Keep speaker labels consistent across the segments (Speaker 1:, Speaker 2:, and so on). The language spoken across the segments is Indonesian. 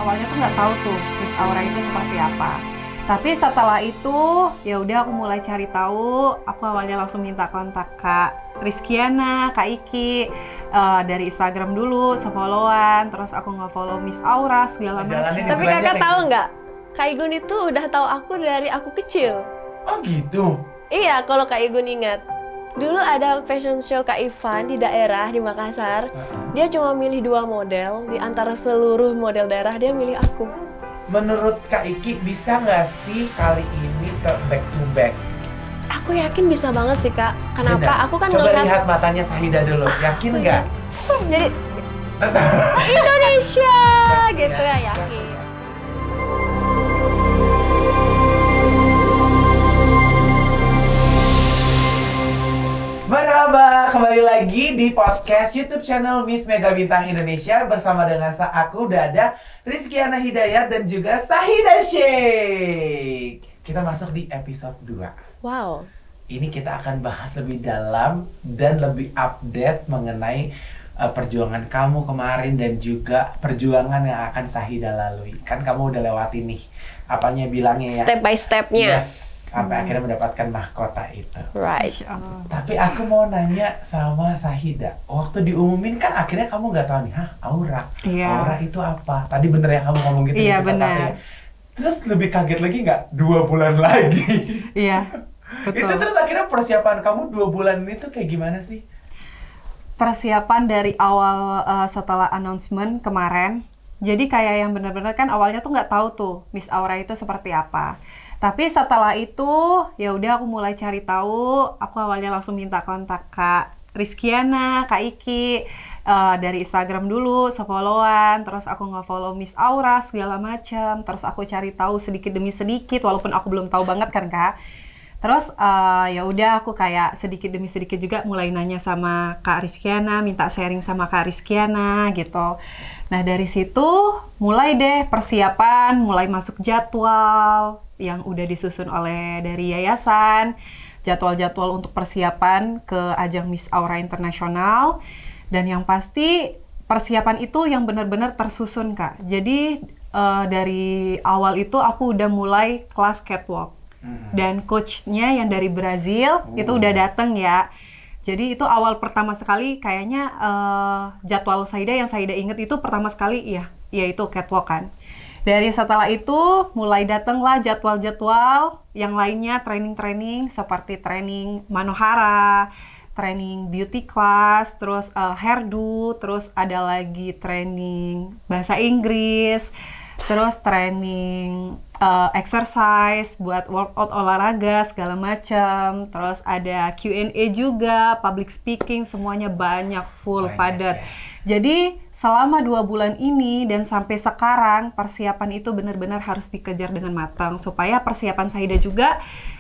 Speaker 1: awalnya tuh nggak tahu tuh Miss Aura itu seperti apa. Tapi setelah itu ya udah aku mulai cari tahu. Aku awalnya langsung minta kontak Kak Rizkyana, Kak Iki dari Instagram dulu, sefollowan. Terus aku nge-follow Miss Aura segala macam.
Speaker 2: Tapi kakak tahu nggak? Kak Igun itu udah tahu aku dari aku kecil.
Speaker 3: Oh gitu?
Speaker 2: Iya, kalau Kak Igun ingat. Dulu ada fashion show Kak Ivan di daerah di Makassar. Dia cuma milih 2 model, di antara seluruh model daerah dia milih aku.
Speaker 3: Menurut Kak Iki bisa nggak sih kali ini back to back?
Speaker 2: Aku yakin bisa banget sih Kak. Kenapa?
Speaker 3: Benar.
Speaker 2: Aku kan
Speaker 3: Coba
Speaker 2: ngeliat
Speaker 3: lihat matanya Sahida dulu, yakin nggak?
Speaker 2: jadi Indonesia gitu ya, yakin.
Speaker 3: Merhaba, kembali lagi di podcast YouTube channel Miss Mega Bintang Indonesia bersama dengan aku Dada, Rizkyana Hidayat dan juga Sahida Sheikh. Kita masuk di episode 2.
Speaker 2: Wow.
Speaker 3: Ini kita akan bahas lebih dalam dan lebih update mengenai perjuangan kamu kemarin dan juga perjuangan yang akan Sahida lalui. Kan kamu udah lewati nih, apanya bilangnya ya?
Speaker 2: Step by stepnya.
Speaker 3: Yes. Sampai akhirnya mendapatkan mahkota itu.
Speaker 2: Right.
Speaker 3: Tapi aku mau nanya sama Sahida. Waktu diumumin kan akhirnya kamu nggak tahu nih, Aura.
Speaker 1: Iya.
Speaker 3: Aura itu apa? Tadi bener ya kamu ngomong gitu.
Speaker 1: Iya,
Speaker 3: di episode
Speaker 1: benar.
Speaker 3: 1 ya? Terus lebih kaget lagi nggak? 2 bulan lagi.
Speaker 1: Iya, betul.
Speaker 3: Itu terus akhirnya persiapan kamu 2 bulan ini tuh kayak gimana sih?
Speaker 1: Persiapan dari awal setelah announcement kemarin. Jadi kayak yang benar-benar kan awalnya tuh nggak tahu tuh Miss Aura itu seperti apa. Tapi setelah itu ya udah aku mulai cari tahu. Aku awalnya langsung minta kontak Kak Rizkyana, Kak Iki dari Instagram dulu, sefollowan. Terus aku nge-follow Miss Aura segala macam. Terus aku cari tahu sedikit demi sedikit, walaupun aku belum tahu banget kan Kak. Terus ya udah aku kayak sedikit demi sedikit juga mulai nanya sama Kak Rizkyana, minta sharing sama Kak Rizkyana gitu. Nah dari situ mulai deh persiapan, mulai masuk jadwal yang udah disusun oleh dari yayasan, jadwal-jadwal untuk persiapan ke ajang Miss Aura Internasional. Dan yang pasti persiapan itu yang benar-benar tersusun Kak. Jadi dari awal itu aku udah mulai kelas catwalk. Dan coachnya yang dari Brazil itu udah datang ya. Jadi itu awal pertama sekali kayaknya jadwal Sahida yang Sahida inget itu pertama sekali ya, yaitu catwalk kan. Dari setelah itu mulai datanglah jadwal-jadwal yang lainnya, training-training seperti training Manohara, training beauty class, terus hairdo, terus ada lagi training bahasa Inggris, terus training exercise buat workout olahraga segala macam, terus ada Q&A juga, public speaking, semuanya banyak, full, padat.
Speaker 3: Ya.
Speaker 1: Jadi selama 2 bulan ini dan sampai sekarang persiapan itu benar-benar harus dikejar dengan matang supaya persiapan Sahida juga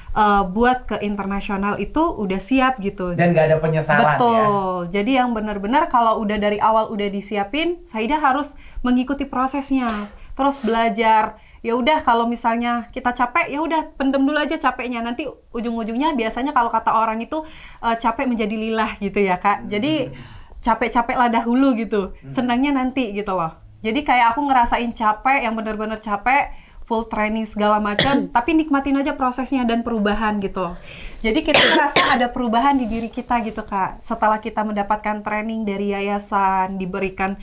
Speaker 1: buat ke internasional itu udah siap gitu.
Speaker 3: Dan nggak ada penyesalan.
Speaker 1: Betul. Jadi yang benar-benar kalau udah dari awal udah disiapin, Sahida harus mengikuti prosesnya, terus belajar. Ya udah kalau misalnya kita capek, ya udah pendem dulu aja capeknya. Nanti ujung-ujungnya biasanya kalau kata orang itu capek menjadi lilah gitu ya Kak. Jadi capek-capeklah dahulu gitu. Senangnya nanti gitu loh. Jadi kayak aku ngerasain capek, yang benar-benar capek, full training segala macam, tapi nikmatin aja prosesnya dan perubahan gitu. Jadi kita ngerasa ada perubahan di diri kita gitu Kak. Setelah kita mendapatkan training dari yayasan, diberikan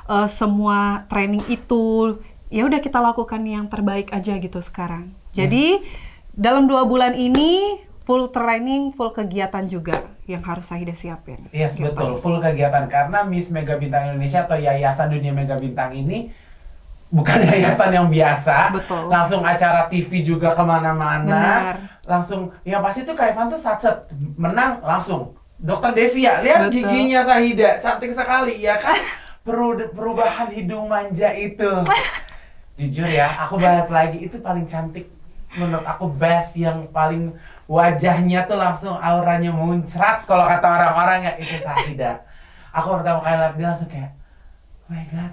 Speaker 1: semua training itu, ya udah kita lakukan yang terbaik aja gitu sekarang. Jadi dalam 2 bulan ini full training, full kegiatan juga yang harus Sahida siapin.
Speaker 3: Yes,
Speaker 1: gitu.
Speaker 3: betul, full kegiatan karena Miss Mega Bintang Indonesia atau Yayasan Dunia Mega Bintang ini bukan yayasan yang biasa.
Speaker 1: Betul.
Speaker 3: Langsung acara TV juga kemana-mana.
Speaker 1: Benar.
Speaker 3: Langsung, yang pasti tuh Kak Ivan tuh saat menang langsung. Dokter Devia, lihat
Speaker 1: Betul.
Speaker 3: giginya Sahida, cantik sekali ya kan? Perubahan hidung manja itu. Jujur ya, aku bahas lagi, itu paling cantik menurut aku, best, yang paling wajahnya tuh langsung auranya muncrat kalau kata orang-orang ya, itu Sahida. Aku pertama kali lihat dia langsung kayak, oh my god,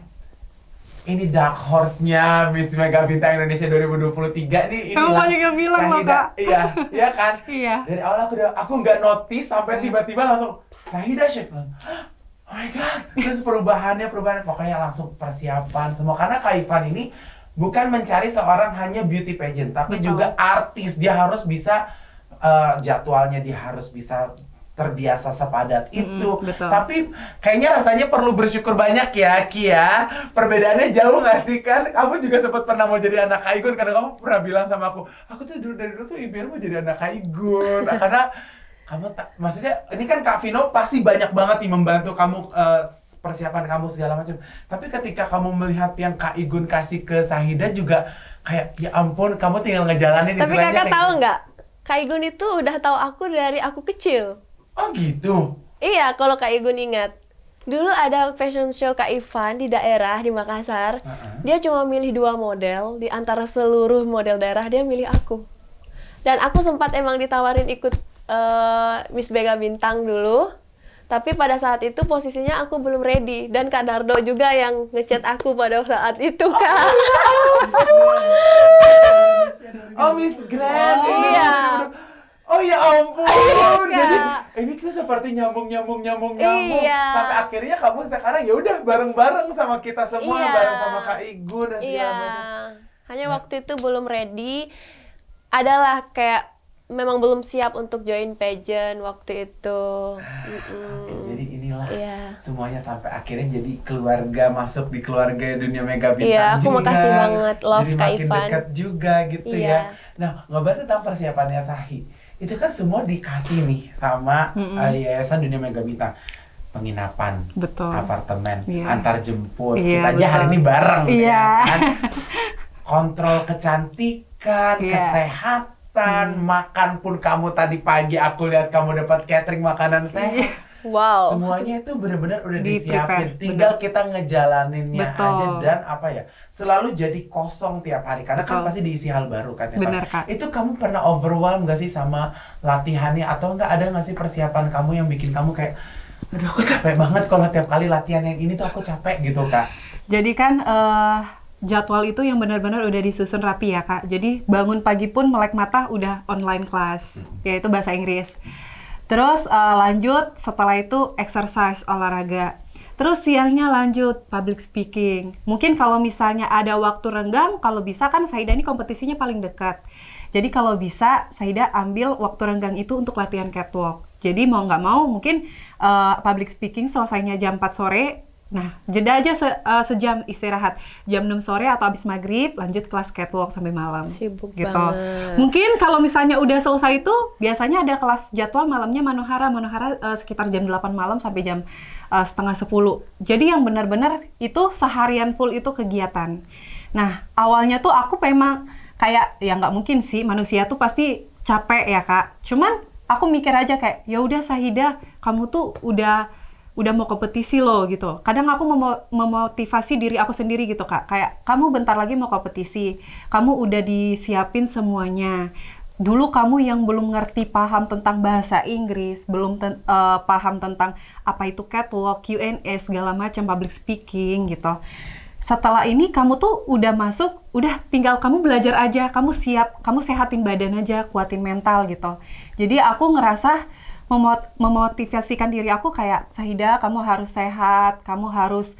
Speaker 3: ini dark horse-nya Miss Mega Bintang Indonesia 2023 nih.
Speaker 1: Kamu banyak yang bilang loh Kak.
Speaker 3: Iya, iya kan?
Speaker 1: Iya.
Speaker 3: Dari awal aku nggak notice sampai tiba-tiba langsung Sahida Sheikh. Oh my God, terus perubahan pokoknya langsung persiapan semua. Karena Kak Ivan ini bukan mencari seorang hanya beauty pageant, tapi
Speaker 1: Betul.
Speaker 3: juga artis. Dia harus bisa, jadwalnya dia harus bisa terbiasa sepadat itu.
Speaker 1: betul.
Speaker 3: Tapi kayaknya rasanya perlu bersyukur banyak ya, Ki ya. Perbedaannya jauh nggak sih kan? Kamu juga sempat pernah mau jadi anak Kak Igun, karena kamu pernah bilang sama aku tuh dari dulu tuh impian mau jadi anak Kak Igun. Nah, karena kamu maksudnya ini kan Kak Vino pasti banyak banget nih membantu kamu, persiapan kamu segala macam. Tapi ketika kamu melihat yang Kak Igun kasih ke Sahida juga kayak ya ampun, kamu tinggal ngejalanin.
Speaker 2: Tapi
Speaker 3: istilahnya
Speaker 2: kakak
Speaker 3: kayak
Speaker 2: tahu
Speaker 3: gitu.
Speaker 2: nggak? Kak Igun itu udah tahu aku dari aku kecil.
Speaker 3: Oh gitu.
Speaker 2: Iya, kalau Kak Igun ingat. Dulu ada fashion show Kak Ivan di daerah di Makassar. Dia cuma milih 2 model, di antara seluruh model daerah dia milih aku. Dan aku sempat emang ditawarin ikut Miss Mega Bintang dulu. Tapi pada saat itu posisinya aku belum ready. Dan Kak Dardo juga yang ngechat aku pada saat itu, Kak.
Speaker 3: Oh, Miss Grand.
Speaker 2: Iya.
Speaker 3: Oh ya ampun.
Speaker 2: Iya.
Speaker 3: Jadi ini tuh seperti nyambung.
Speaker 2: Iya.
Speaker 3: Sampai akhirnya kamu sekarang ya udah bareng-bareng sama kita semua,
Speaker 2: Iya.
Speaker 3: bareng sama Kak Igun dan segala
Speaker 2: Iya.
Speaker 3: macam.
Speaker 2: Hanya waktu itu belum ready. Adalah kayak memang belum siap untuk join pageant waktu itu.
Speaker 3: Jadi inilah
Speaker 2: Iya.
Speaker 3: semuanya sampai akhirnya jadi keluarga, masuk di keluarga dunia Mega Bintang.
Speaker 2: Iya, aku
Speaker 3: juga.
Speaker 2: makasih banget, love
Speaker 3: jadi
Speaker 2: Kak
Speaker 3: makin
Speaker 2: Ivan.
Speaker 3: dekat juga gitu
Speaker 2: Iya.
Speaker 3: ya. Nah, ngebahas tentang persiapannya Sahi. Itu kan semua dikasih nih sama Yayasan Dunia Mega Bintang. Penginapan,
Speaker 1: Betul.
Speaker 3: apartemen,
Speaker 1: Iya.
Speaker 3: antar jemput.
Speaker 1: Iya,
Speaker 3: Kita aja hari
Speaker 1: betul.
Speaker 3: ini bareng.
Speaker 1: Iya.
Speaker 3: Ya kan? Kontrol kecantikan,
Speaker 1: Iya.
Speaker 3: kesehatan, makan pun kamu tadi pagi aku lihat kamu dapat catering makanan sehat.
Speaker 2: Wow.
Speaker 3: Semuanya itu benar-benar udah
Speaker 1: Di-prepare,
Speaker 3: disiapin, tinggal kita ngejalaninnya
Speaker 1: Betul.
Speaker 3: aja dan apa ya, selalu jadi kosong tiap hari karena kan
Speaker 1: Betul.
Speaker 3: pasti diisi hal baru kan ya.
Speaker 1: Benar,
Speaker 3: Kak?
Speaker 1: Kak.
Speaker 3: Itu kamu pernah overwhelm gak sih sama latihannya atau enggak, ada nggak sih persiapan kamu yang bikin kamu kayak aduh aku capek banget kalau tiap kali latihan yang ini tuh aku capek gitu Kak.
Speaker 1: Jadi kan jadwal itu yang benar-benar udah disusun rapi ya Kak. Jadi bangun pagi pun melek mata udah online class, yaitu bahasa Inggris. Terus lanjut setelah itu exercise, olahraga. Terus siangnya lanjut public speaking. Mungkin kalau misalnya ada waktu renggang, kalau bisa kan Saida ini kompetisinya paling dekat. Jadi kalau bisa Saida ambil waktu renggang itu untuk latihan catwalk. Jadi mau nggak mau mungkin public speaking selesainya jam 4 sore. Nah, jeda aja sejam istirahat. Jam 6 sore atau habis maghrib, lanjut kelas catwalk sampai malam.
Speaker 2: Sibuk
Speaker 1: gitu.
Speaker 2: banget.
Speaker 1: Mungkin kalau misalnya udah selesai itu, biasanya ada kelas jadwal malamnya Manohara. Manohara sekitar jam 8 malam sampai jam setengah 10. Jadi yang benar-benar itu seharian full itu kegiatan. Nah, awalnya tuh aku memang kayak, ya nggak mungkin sih, manusia tuh pasti capek ya Kak. Cuman aku mikir aja kayak, ya udah Sahida, kamu tuh udah mau kompetisi loh gitu. Kadang aku memotivasi diri aku sendiri gitu Kak. Kayak kamu bentar lagi mau kompetisi. Kamu udah disiapin semuanya. Dulu kamu yang belum ngerti paham tentang bahasa Inggris, belum paham tentang apa itu catwalk, Q&A, segala macam, public speaking gitu. Setelah ini kamu tuh udah masuk, udah tinggal kamu belajar aja, kamu siap, kamu sehatin badan aja, kuatin mental gitu. Jadi aku ngerasa memotivasikan diri aku kayak, Sahida, kamu harus sehat, kamu harus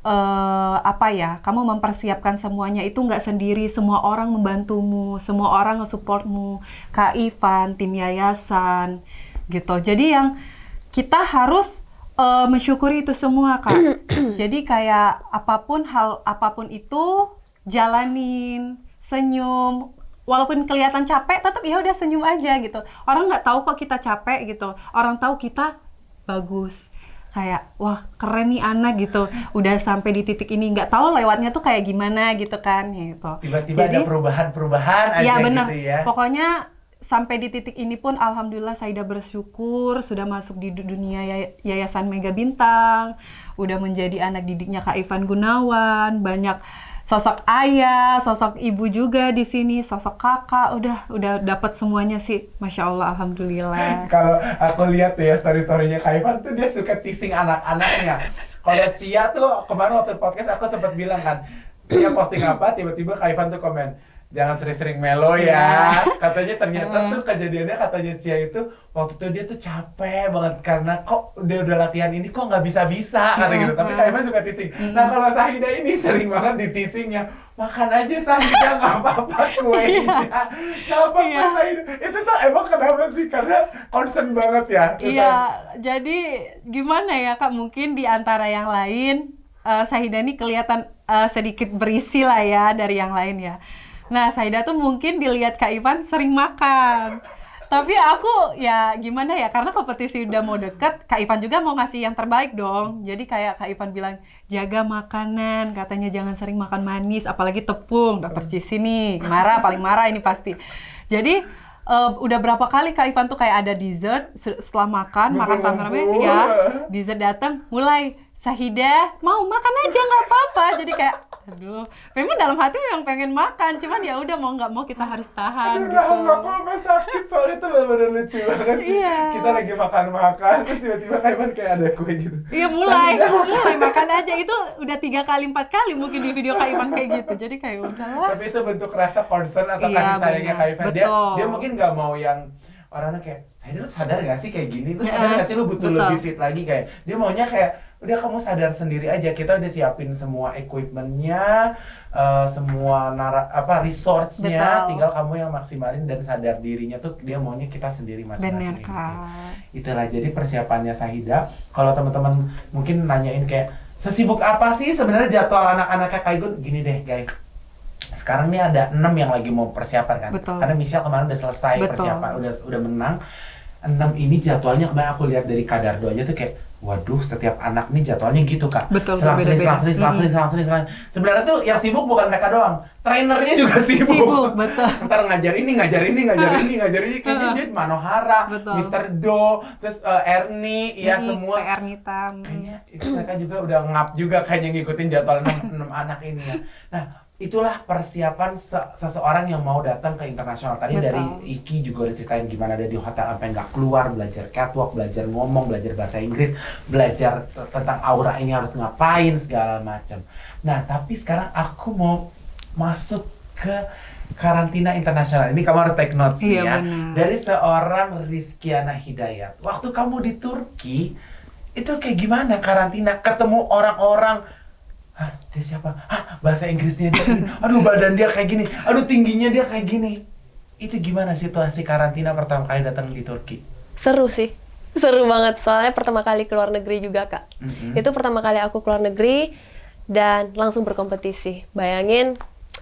Speaker 1: kamu mempersiapkan semuanya itu nggak sendiri, semua orang membantumu, semua orang nge-supportmu, Kak Ivan, tim yayasan, gitu. Jadi yang kita harus mensyukuri itu semua Kak. Jadi kayak hal apapun itu jalanin, senyum. Walaupun kelihatan capek, tetap ya udah senyum aja gitu. Orang nggak tahu kok kita capek gitu. Orang tahu kita bagus. Kayak wah keren nih anak gitu. Udah sampai di titik ini, nggak tahu lewatnya tuh kayak gimana gitu kan gitu.
Speaker 3: Tiba-tiba ada perubahan aja
Speaker 1: ya, bener.
Speaker 3: gitu ya.
Speaker 1: Pokoknya sampai di titik ini pun alhamdulillah Saida bersyukur sudah masuk di dunia Yayasan Mega Bintang, udah menjadi anak didiknya Kak Ivan Gunawan, banyak sosok ayah, sosok ibu juga di sini, sosok kakak, udah dapat semuanya sih, masya Allah, alhamdulillah.
Speaker 3: Kalau aku lihat tuh ya story-storynya Kak Ivan tuh dia suka teasing anak-anaknya. Kalau Cia tuh kemarin waktu podcast aku sempat bilang kan, Cia posting apa, tiba-tiba Kak Ivan tuh komen, jangan sering-sering melo ya. Katanya ternyata tuh kejadiannya katanya Cia itu waktu itu dia tuh capek banget karena kok udah latihan ini kok nggak bisa-bisa kata gitu. Tapi Kak Ivan suka teasing. Nah kalau Sahida ini sering banget di teasingnya. Makan aja Sahida, nggak apa-apa kuenya. Nggak apa-apa Sahida. Itu tuh emang kenapa sih? Karena concern banget ya.
Speaker 1: Iya, jadi gimana ya Kak, mungkin di antara yang lain Sahida ini kelihatan sedikit berisi lah ya dari yang lain ya. Nah, Sahida tuh mungkin dilihat Kak Ivan sering makan. Tapi aku ya gimana ya, karena kompetisi udah mau deket, Kak Ivan juga mau ngasih yang terbaik dong. Jadi kayak Kak Ivan bilang, jaga makanan, katanya jangan sering makan manis, apalagi tepung. Dokter Cici nih, paling marah ini pasti. Jadi udah berapa kali Kak Ivan tuh kayak ada dessert setelah makan rame-rame, ya dessert datang, mulai Sahida mau makan aja nggak apa-apa. Jadi kayak aduh, memang dalam hati memang pengen makan, cuman ya udah mau nggak mau kita harus tahan.
Speaker 3: Aduh, gitu. Nggak apa-apa sakit, soalnya itu benar-benar lucu banget sih. Kita lagi makan-makan, terus tiba-tiba kayak ada kue gitu.
Speaker 1: Iya mulai makan aja, itu udah 3 kali 4 kali mungkin di video Kak Ivan kayak gitu. Jadi kayak udahlah.
Speaker 3: Tapi itu bentuk rasa concern atau kasih sayangnya Kak Ivan. Dia mungkin nggak mau yang orangnya kayak, saya lu sadar nggak sih kayak gini? Lu sadar nggak sih lu butuh lebih fit lagi kayak? Dia maunya kayak udah kamu sadar sendiri aja, kita udah siapin semua equipmentnya, semua resource-nya, tinggal kamu yang maksimalin dan sadar dirinya tuh dia maunya kita sendiri masing-masing.
Speaker 1: Bener, Kak.
Speaker 3: Itulah jadi persiapannya Sahida. Kalau teman-teman mungkin nanyain kayak sesibuk apa sih sebenarnya jadwal anak-anaknya Kak Igun? Gini deh guys. Sekarang nih ada 6 yang lagi mau persiapan kan.
Speaker 1: Betul.
Speaker 3: Karena Michelle kemarin udah selesai persiapan, udah menang. 6 ini jadwalnya kemarin aku lihat dari Kadardo aja tuh kayak waduh, setiap anak nih jadwalnya gitu Kak.
Speaker 1: Betul,
Speaker 3: selang-seling. Sebenarnya tuh yang sibuk bukan mereka doang, trainernya juga sibuk.
Speaker 1: Betul.
Speaker 3: Ntar ngajar ini. Kayaknya dia Manohara, Mr. Do, terus Ernie, ya semua.
Speaker 1: Ernita.
Speaker 3: Kayaknya itu mereka juga udah ngap juga kayaknya ngikutin jadwal 6 anak ini ya. Nah, itulah persiapan seseorang yang mau datang ke internasional. Tadi dari Iki juga udah ceritain gimana ada di hotel sampai nggak keluar, belajar catwalk, belajar ngomong, belajar bahasa Inggris, belajar tentang aura ini harus ngapain, segala macam. Nah, tapi sekarang aku mau masuk ke karantina internasional. Ini kamu harus take notes nih ya. Dari seorang Rizkyana Hidayat. Waktu kamu di Turki, itu kayak gimana karantina? Ketemu orang-orang, dia siapa? Bahasa Inggrisnya dia gini. Aduh, badan dia kayak gini. Aduh, tingginya dia kayak gini. Itu gimana situasi karantina pertama kali datang di Turki?
Speaker 2: Seru sih. Seru banget. Soalnya pertama kali keluar negeri juga, Kak. Itu pertama kali aku keluar negeri dan langsung berkompetisi. Bayangin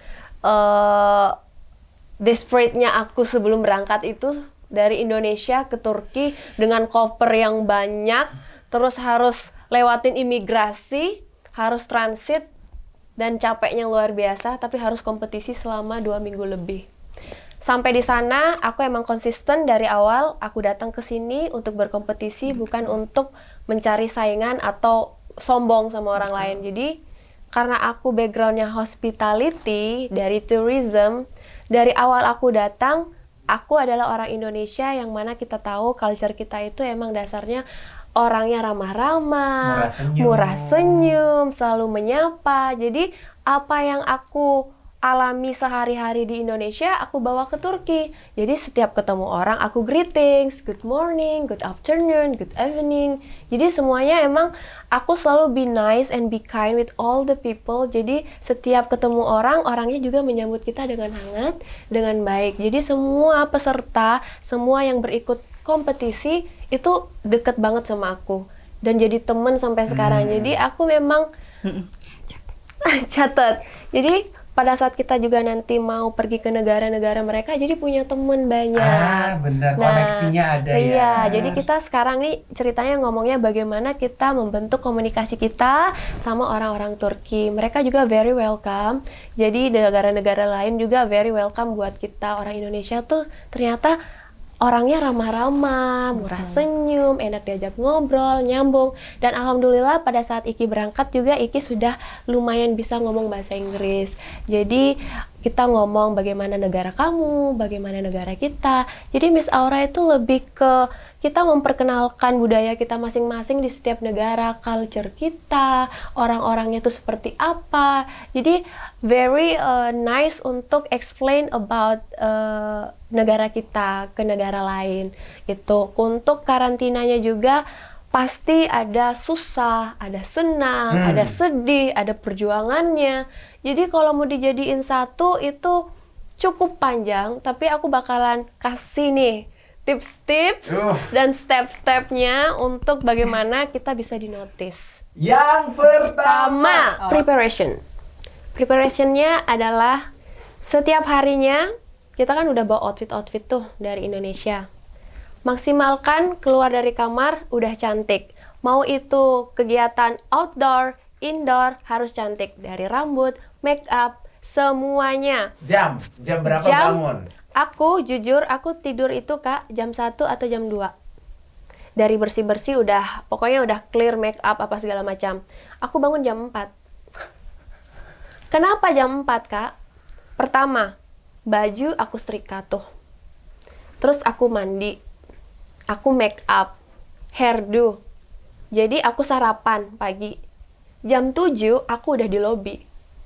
Speaker 2: desperate-nya aku sebelum berangkat itu dari Indonesia ke Turki dengan koper yang banyak, terus harus lewatin imigrasi, harus transit, dan capeknya luar biasa, tapi harus kompetisi selama 2 minggu lebih. Sampai di sana, aku emang konsisten dari awal, aku datang ke sini untuk berkompetisi, bukan untuk mencari saingan atau sombong sama orang lain. Jadi, karena aku background-nya hospitality, dari tourism, dari awal aku datang, aku adalah orang Indonesia yang mana kita tahu culture kita itu emang dasarnya orangnya ramah-ramah, murah senyum, selalu menyapa. Jadi apa yang aku alami sehari-hari di Indonesia, aku bawa ke Turki. Jadi setiap ketemu orang, aku greetings, good morning, good afternoon, good evening. Jadi semuanya emang aku selalu be nice and be kind with all the people. Jadi setiap ketemu orang, orangnya juga menyambut kita dengan hangat, dengan baik. Jadi semua peserta, semua yang berikut kompetisi itu deket banget sama aku dan jadi temen sampai sekarang. Jadi aku memang catat. Jadi pada saat kita juga nanti mau pergi ke negara-negara mereka, jadi punya temen banyak.
Speaker 3: Benar, koneksinya ada ya.
Speaker 2: Iya, jadi kita sekarang nih ceritanya ngomongnya bagaimana kita membentuk komunikasi kita sama orang-orang Turki. Mereka juga very welcome. Jadi negara-negara lain juga very welcome buat kita. Orang Indonesia tuh ternyata orangnya ramah-ramah, murah senyum, enak diajak ngobrol, nyambung. Dan alhamdulillah pada saat Iki berangkat juga Iki sudah lumayan bisa ngomong bahasa Inggris. Jadi kita ngomong bagaimana negara kamu, bagaimana negara kita. Jadi Miss Aura itu lebih ke kita memperkenalkan budaya kita masing-masing di setiap negara, culture kita, orang-orangnya itu seperti apa. Jadi very nice untuk explain about negara kita ke negara lain. Itu untuk karantinanya juga pasti ada susah, ada senang, ada sedih, ada perjuangannya. Jadi kalau mau dijadiin satu itu cukup panjang, tapi aku bakalan kasih nih tips-tips dan step-stepnya untuk bagaimana kita bisa dinotis.
Speaker 3: Yang pertama,
Speaker 2: preparation. Preparationnya adalah setiap harinya kita kan udah bawa outfit tuh dari Indonesia. Maksimalkan keluar dari kamar udah cantik. Mau itu kegiatan outdoor, indoor harus cantik. Dari rambut, make up, semuanya.
Speaker 3: Jam berapa bangun?
Speaker 2: Aku jujur, aku tidur itu Kak jam 1 atau jam 2. Dari bersih-bersih udah, pokoknya udah clear make up apa segala macam. Aku bangun jam 4. Kenapa jam 4 Kak? Pertama, baju aku setrika tuh. Terus aku mandi. Aku make up, hairdo. Jadi aku sarapan pagi. Jam 7 aku udah di lobi.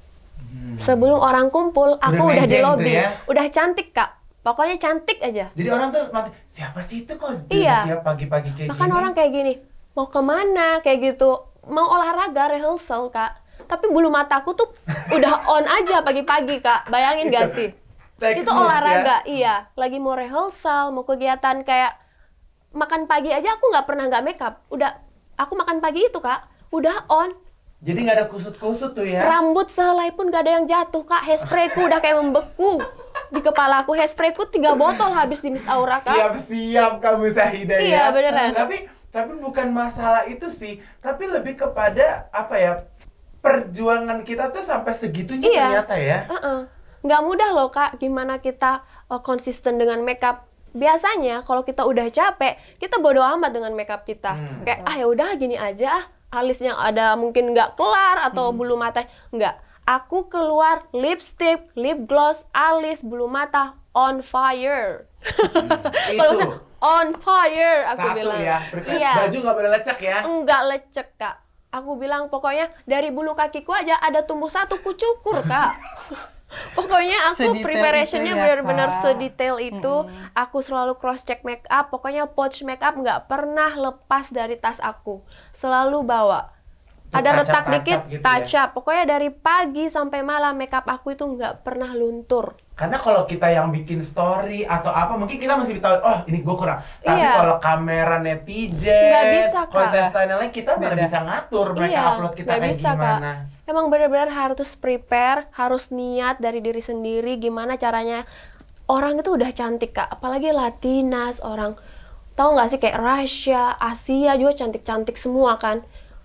Speaker 2: Sebelum orang kumpul, aku udah di lobi.
Speaker 3: Ya?
Speaker 2: Udah cantik Kak. Pokoknya cantik aja.
Speaker 3: Jadi orang tuh mati, siapa sih itu kok
Speaker 2: Iya.
Speaker 3: siap pagi-pagi kayak
Speaker 2: Bahkan
Speaker 3: gini?
Speaker 2: orang kayak gini, mau kemana kayak gitu, mau olahraga, rehearsal Kak. Tapi bulu mataku tuh udah on aja pagi-pagi Kak. Bayangin gak sih? Itu olahraga, iya. Lagi mau rehearsal, mau kegiatan kayak makan pagi aja aku nggak pernah nggak makeup. Udah, aku makan pagi itu Kak, udah on.
Speaker 3: Jadi nggak ada kusut-kusut tuh ya?
Speaker 2: Rambut sehelai pun gak ada yang jatuh Kak. Hairsprayku udah kayak membeku di kepalaku. Hairsprayku 3 botol habis di Miss Aura Kak.
Speaker 3: Siap-siap kamu Syahidah ya.
Speaker 2: Iya beneran.
Speaker 3: Tapi bukan masalah itu sih, tapi lebih kepada apa ya? Perjuangan kita tuh sampai segitunya ternyata ya.
Speaker 2: Nggak mudah loh Kak, gimana kita konsisten dengan makeup. Biasanya kalau kita udah capek, kita bodo amat dengan makeup kita. Kayak ya udah gini aja, alisnya ada mungkin nggak kelar atau bulu mata nggak. Aku keluar lipstick, lip gloss, alis, bulu mata on fire. Kalau misalnya on fire, aku
Speaker 3: Satu
Speaker 2: bilang.
Speaker 3: ya,
Speaker 2: Iya.
Speaker 3: baju nggak boleh lecek ya?
Speaker 2: Enggak lecek Kak. Aku bilang pokoknya dari bulu kakiku aja ada tumbuh satu, ku cukur Kak. Pokoknya aku
Speaker 1: Sedetail
Speaker 2: preparationnya
Speaker 1: itu ya,
Speaker 2: benar-benar
Speaker 1: Kak.
Speaker 2: sedetail itu. Aku selalu cross check make up. Pokoknya pouch make up nggak pernah lepas dari tas aku. Selalu bawa. Ada retak dikit,
Speaker 3: gitu
Speaker 2: touch
Speaker 3: ya?
Speaker 2: up. Pokoknya dari pagi sampai malam make up aku itu nggak pernah luntur.
Speaker 3: Karena kalau kita yang bikin story atau apa, mungkin kita masih tahu, oh ini gue kurang. Tapi
Speaker 2: Iya.
Speaker 3: kalau kamera netizen,
Speaker 2: Nggak bisa, Kak.
Speaker 3: kontestan yang lain, kita mana
Speaker 1: Beda.
Speaker 3: bisa ngatur mereka
Speaker 2: Iya,
Speaker 3: upload kita
Speaker 2: nggak
Speaker 3: kayak
Speaker 2: bisa, Kak.
Speaker 3: gimana.
Speaker 2: Emang benar-benar harus prepare, harus niat dari diri sendiri gimana caranya. Orang itu udah cantik Kak, apalagi Latinas, orang tahu nggak sih kayak Rusia, Asia juga cantik-cantik semua kan.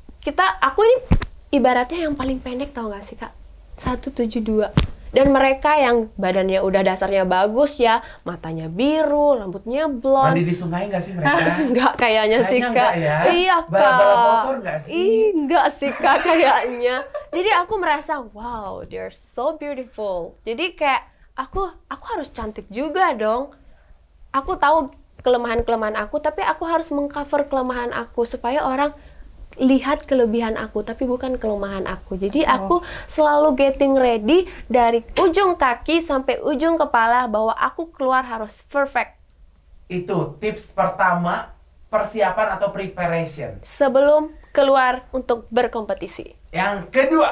Speaker 2: Aku ini ibaratnya yang paling pendek tahu nggak sih Kak? 172. Dan mereka yang badannya udah dasarnya bagus ya, matanya biru, rambutnya blonde.
Speaker 3: Mandi di sungai nggak sih mereka?
Speaker 2: Enggak kayaknya sih
Speaker 3: Kayaknya
Speaker 2: Kak.
Speaker 3: enggak ya?
Speaker 2: Iya Kak.
Speaker 3: Balap motor nggak sih?
Speaker 2: Enggak sih Kak kayaknya. Jadi aku merasa wow, they're so beautiful. Jadi kayak aku harus cantik juga dong. Aku tahu kelemahan-kelemahan aku, tapi aku harus mengcover kelemahan aku supaya orang lihat kelebihan aku, tapi bukan kelemahan aku. Jadi aku selalu getting ready dari ujung kaki sampai ujung kepala bahwa aku keluar harus perfect.
Speaker 3: Itu tips pertama, persiapan atau preparation.
Speaker 2: Sebelum keluar untuk berkompetisi.
Speaker 3: Yang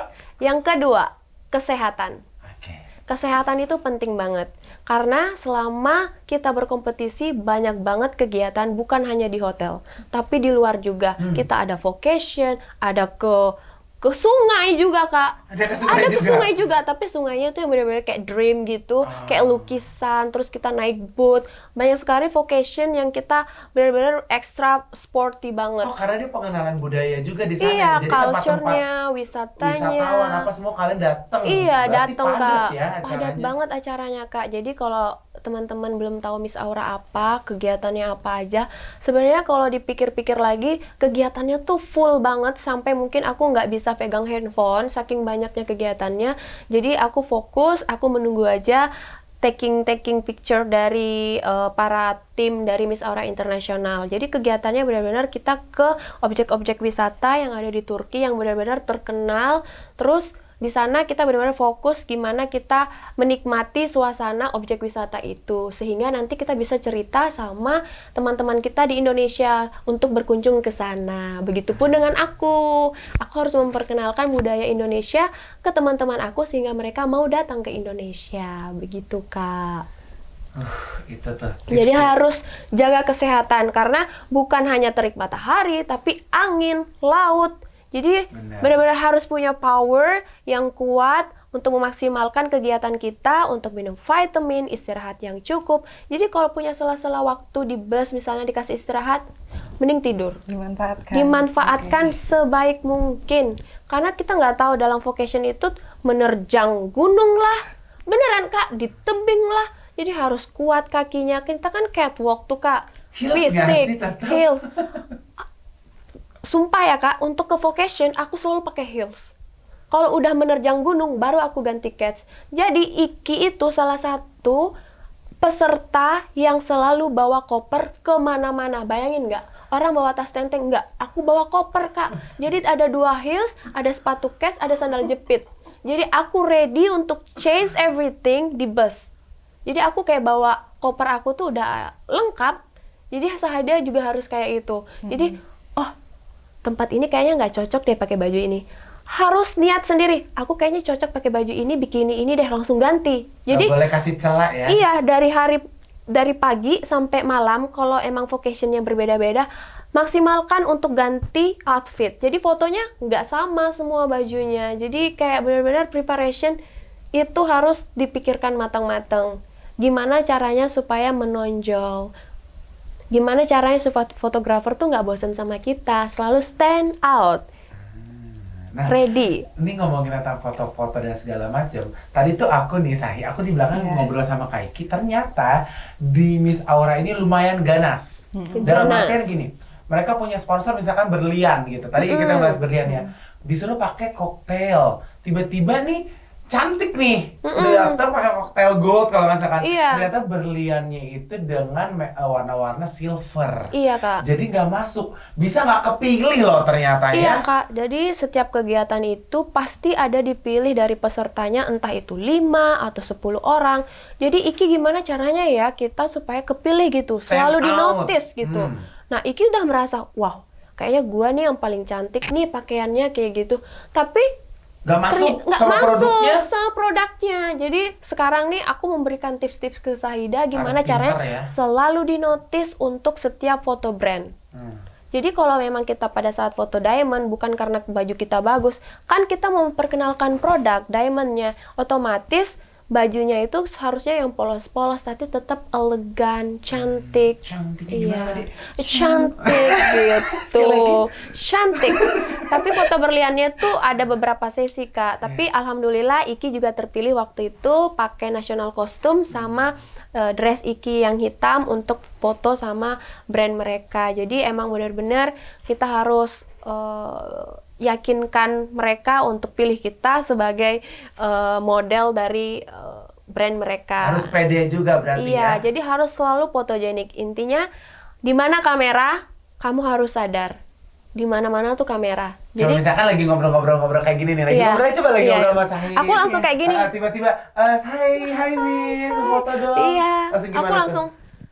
Speaker 3: kedua,
Speaker 2: Kesehatan.
Speaker 3: Oke.
Speaker 2: Kesehatan itu penting banget. Karena selama kita berkompetisi banyak banget kegiatan bukan hanya di hotel, tapi di luar juga. Kita ada vacation, ada ke sungai juga Kak.
Speaker 3: Ada ke sungai
Speaker 2: Ada ke
Speaker 3: juga?
Speaker 2: sungai juga, tapi sungainya tuh yang benar-benar kayak dream gitu, kayak lukisan, terus kita naik boat. Banyak sekali vacation yang kita benar-benar extra sporty banget.
Speaker 3: Oh karena dia pengenalan budaya juga di sana.
Speaker 2: Iya,
Speaker 3: Jadi tempat-tempat
Speaker 2: culture-nya, wisatanya.
Speaker 3: wisatawan apa semua kalian datang.
Speaker 2: Iya,
Speaker 3: Berarti
Speaker 2: datang
Speaker 3: padat
Speaker 2: Kak.
Speaker 3: ya
Speaker 2: Padat
Speaker 3: acaranya.
Speaker 2: banget acaranya Kak. Jadi kalau teman-teman belum tahu Miss Aura apa, kegiatannya apa aja, sebenarnya kalau dipikir-pikir lagi, kegiatannya tuh full banget sampai mungkin aku nggak bisa pegang handphone saking banyaknya kegiatannya. Jadi aku fokus, aku menunggu aja taking picture dari para tim dari Miss Aura Internasional. Jadi kegiatannya benar-benar kita ke objek-objek wisata yang ada di Turki yang benar-benar terkenal. Terus di sana kita benar-benar fokus gimana kita menikmati suasana objek wisata itu, sehingga nanti kita bisa cerita sama teman-teman kita di Indonesia untuk berkunjung ke sana. Begitupun dengan aku harus memperkenalkan budaya Indonesia ke teman-teman aku sehingga mereka mau datang ke Indonesia. Begitu, Kak.
Speaker 3: Itu tuh.
Speaker 2: Jadi harus jaga kesehatan karena bukan hanya terik matahari, tapi angin, laut. Jadi benar-benar harus punya power yang kuat untuk memaksimalkan kegiatan kita, untuk minum vitamin, istirahat yang cukup. Jadi kalau punya sela-sela waktu di bus misalnya dikasih istirahat, mending tidur. Dimanfaatkan sebaik mungkin. Karena kita nggak tahu dalam vacation itu menerjang gunung lah, beneran Kak, di tebing lah. Jadi harus kuat kakinya. Kita kan catwalk tuh Kak, fisik, heels. Sumpah ya Kak, untuk ke vacation aku selalu pakai heels. Kalau udah menerjang gunung, baru aku ganti cats. Jadi Iki itu salah satu peserta yang selalu bawa koper kemana-mana. Bayangin nggak? Orang bawa tas tenteng nggak? Aku bawa koper Kak. Jadi ada 2 heels, ada sepatu cats, ada sandal jepit. Jadi aku ready untuk change everything di bus. Jadi aku kayak bawa koper aku tuh udah lengkap. Jadi Sahida juga harus kayak itu. Jadi, tempat ini kayaknya nggak cocok deh pakai baju ini. Harus niat sendiri. Aku kayaknya cocok pakai baju ini, bikini ini deh, langsung ganti. Jadi
Speaker 3: nggak boleh kasih celah ya.
Speaker 2: Iya, dari pagi sampai malam kalau emang vacationnya berbeda-beda, maksimalkan untuk ganti outfit. Jadi fotonya nggak sama semua bajunya. Jadi kayak benar-benar preparation itu harus dipikirkan matang-matang. Gimana caranya supaya menonjol? Gimana caranya supaya fotografer tuh nggak bosan sama kita, selalu stand out, ready.
Speaker 3: Ini ngomongin tentang foto-foto dan segala macam. Tadi tuh aku nih aku di belakang ngobrol sama Kaiki. Ternyata di Miss Aura ini lumayan ganas. Dalam artian gini, mereka punya sponsor misalkan berlian gitu. Tadi kita bahas berlian ya. Disuruh pakai koktail. Tiba-tiba nih cantik nih, udah datang pakai koktail gold kalau misalkan. Ternyata berliannya itu dengan warna-warna silver.
Speaker 2: Iya Kak.
Speaker 3: Jadi nggak masuk, bisa nggak kepilih loh ternyata ya.
Speaker 2: Iya Kak, jadi setiap kegiatan itu pasti ada dipilih dari pesertanya, entah itu 5 atau 10 orang. Jadi Iki gimana caranya ya kita supaya kepilih gitu, selalu di-notice gitu. Nah Iki udah merasa, wow, kayaknya gua nih yang paling cantik nih pakaiannya kayak gitu. Tapi
Speaker 3: nggak masuk
Speaker 2: sama produknya. Jadi sekarang nih aku memberikan tips-tips ke Sahida gimana caranya selalu di-notice untuk setiap foto brand. Jadi kalau memang kita pada saat foto diamond bukan karena baju kita bagus, kan kita mau memperkenalkan produk diamondnya, otomatis bajunya itu harusnya yang polos-polos tapi tetap elegan, cantik. Iya, cantik gitu. Cantik. Tapi foto berliannya tuh ada beberapa sesi Kak. Tapi alhamdulillah Iki juga terpilih waktu itu pakai national costume sama dress Iki yang hitam untuk foto sama brand mereka. Jadi emang benar-benar kita harus yakinkan mereka untuk pilih kita sebagai model dari brand mereka.
Speaker 3: Harus pede juga berarti ya?
Speaker 2: Iya, jadi harus selalu fotogenik. Intinya, di mana kamera, kamu harus sadar. Di mana-mana tuh kamera.
Speaker 3: Jadi misalkan lagi ngobrol-ngobrol kayak gini nih, ngobrol ngobrol sama Sahid.
Speaker 2: Aku langsung kayak gini.
Speaker 3: Tiba-tiba, hai Miss, foto dong.
Speaker 2: Iya,
Speaker 3: langsung gimana
Speaker 2: aku langsung.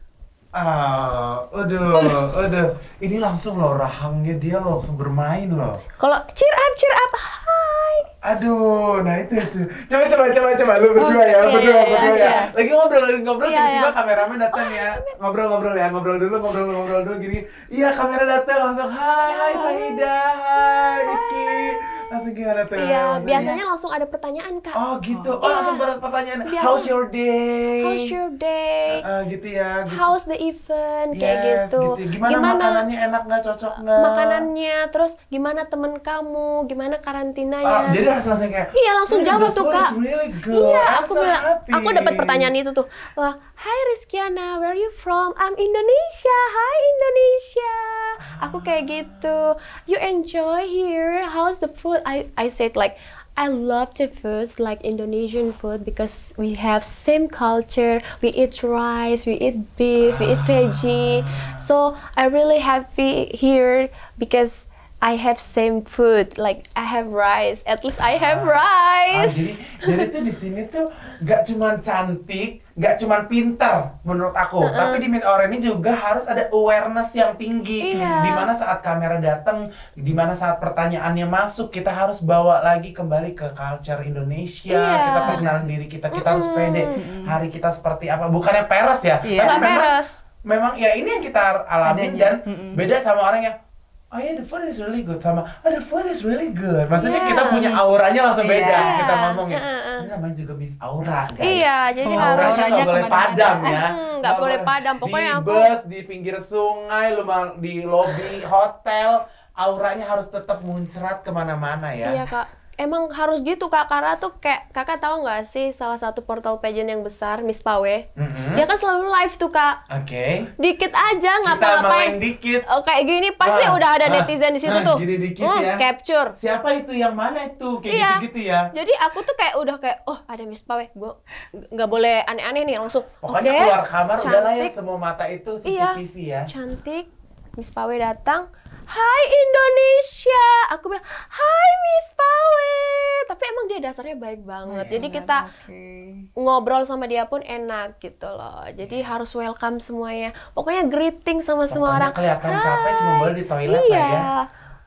Speaker 3: Aduh, ini langsung loh rahangnya dia langsung bermain loh.
Speaker 2: Kalau cheer up, hai.
Speaker 3: Aduh, nah itu. Coba lu berdua ya. Lagi ngobrol tiba-tiba kameramen datang ya. Ngobrol dulu gini. Iya, kamera datang langsung hai Sahida, hai Iki. Langsung gimana tuh?
Speaker 2: Iya, biasanya langsung ada pertanyaan Kak.
Speaker 3: Oh gitu, langsung pertanyaan. How's your day? Gitu ya. Gitu.
Speaker 2: How's the event? Kayak gitu.
Speaker 3: Gimana makanannya, enak nggak, cocok nggak?
Speaker 2: Makanannya, terus gimana temen kamu? Gimana karantinanya?
Speaker 3: Jadi harus langsung kayak.
Speaker 2: Iya, langsung jawab tuh Kak.
Speaker 3: Really good.
Speaker 2: Iya, aku dapat pertanyaan itu tuh. Hi Rizkyana, where are you from? I'm Indonesia. Hi Indonesia. Aku kayak gitu. You enjoy here? How's the food? I said like, I love the foods like Indonesian food because we have same culture. We eat rice, we eat beef, we eat veggie. So I really happy here because I have same food. Like I have rice. At least I have rice.
Speaker 3: Jadi tuh di sini tuh nggak cuman cantik, nggak cuman pinter menurut aku, tapi di Miss Aura ini juga harus ada awareness yang tinggi.
Speaker 2: Iya.
Speaker 3: Dimana saat kamera datang, dimana saat pertanyaannya masuk, kita harus bawa lagi kembali ke culture Indonesia.
Speaker 2: Iya.
Speaker 3: Kita perkenalan diri kita, kita harus pede. Hari kita seperti apa? Bukannya peres ya,
Speaker 1: Iya.
Speaker 3: tapi
Speaker 2: Nggak peres.
Speaker 3: memang ya ini yang kita alamin.
Speaker 1: Adanya.
Speaker 3: Dan beda sama orang yang oh yeah, the food is really good sama oh the food is really good. Maksudnya
Speaker 2: Yeah.
Speaker 3: kita punya auranya langsung beda.
Speaker 1: Iya.
Speaker 3: Kita ngomongin. Ini namanya juga Miss Aura, guys.
Speaker 2: Iya, jadi
Speaker 1: Oh,
Speaker 2: harus
Speaker 3: Auranya nggak boleh
Speaker 1: kemana-mana.
Speaker 3: padam ya.
Speaker 2: nggak boleh padam. Pokoknya
Speaker 3: di
Speaker 2: aku
Speaker 3: bus, di pinggir sungai, di lobi hotel, auranya harus tetap muncrat kemana-mana ya.
Speaker 2: iya kak. Emang harus gitu kak, karena tuh kayak kakak tahu nggak sih salah satu portal pageant yang besar, Miss Pawe, dia kan selalu live tuh kak.
Speaker 3: Oke.
Speaker 2: Dikit aja
Speaker 3: Kita
Speaker 2: ngapa-ngapain.
Speaker 3: meleng dikit.
Speaker 2: Oh, kayak gini pasti
Speaker 3: Wah,
Speaker 2: udah ada
Speaker 3: wah,
Speaker 2: netizen di situ
Speaker 3: nah,
Speaker 2: tuh.
Speaker 3: gini dikit ya.
Speaker 2: Capture.
Speaker 3: Siapa itu yang mana itu? Kayak
Speaker 2: Iya.
Speaker 3: gitu-gitu ya.
Speaker 2: Jadi aku tuh kayak udah kayak oh ada Miss Pawe, gue nggak boleh aneh-aneh nih langsung.
Speaker 3: Pokoknya
Speaker 2: Oke,
Speaker 3: keluar kamar udah lah ya,
Speaker 2: cantik.
Speaker 3: semua mata itu
Speaker 2: Iya.
Speaker 3: CCTV ya.
Speaker 2: Cantik, Miss Pawe datang. Hai Indonesia, aku bilang Hai Miss Pawe. Tapi emang dia dasarnya baik banget. Jadi kita ngobrol sama dia pun enak gitu loh. Jadi harus welcome semuanya. Pokoknya greeting sama semua orang.
Speaker 3: Kelihatan capek cuma boleh di toilet
Speaker 2: Iya.
Speaker 3: lah ya.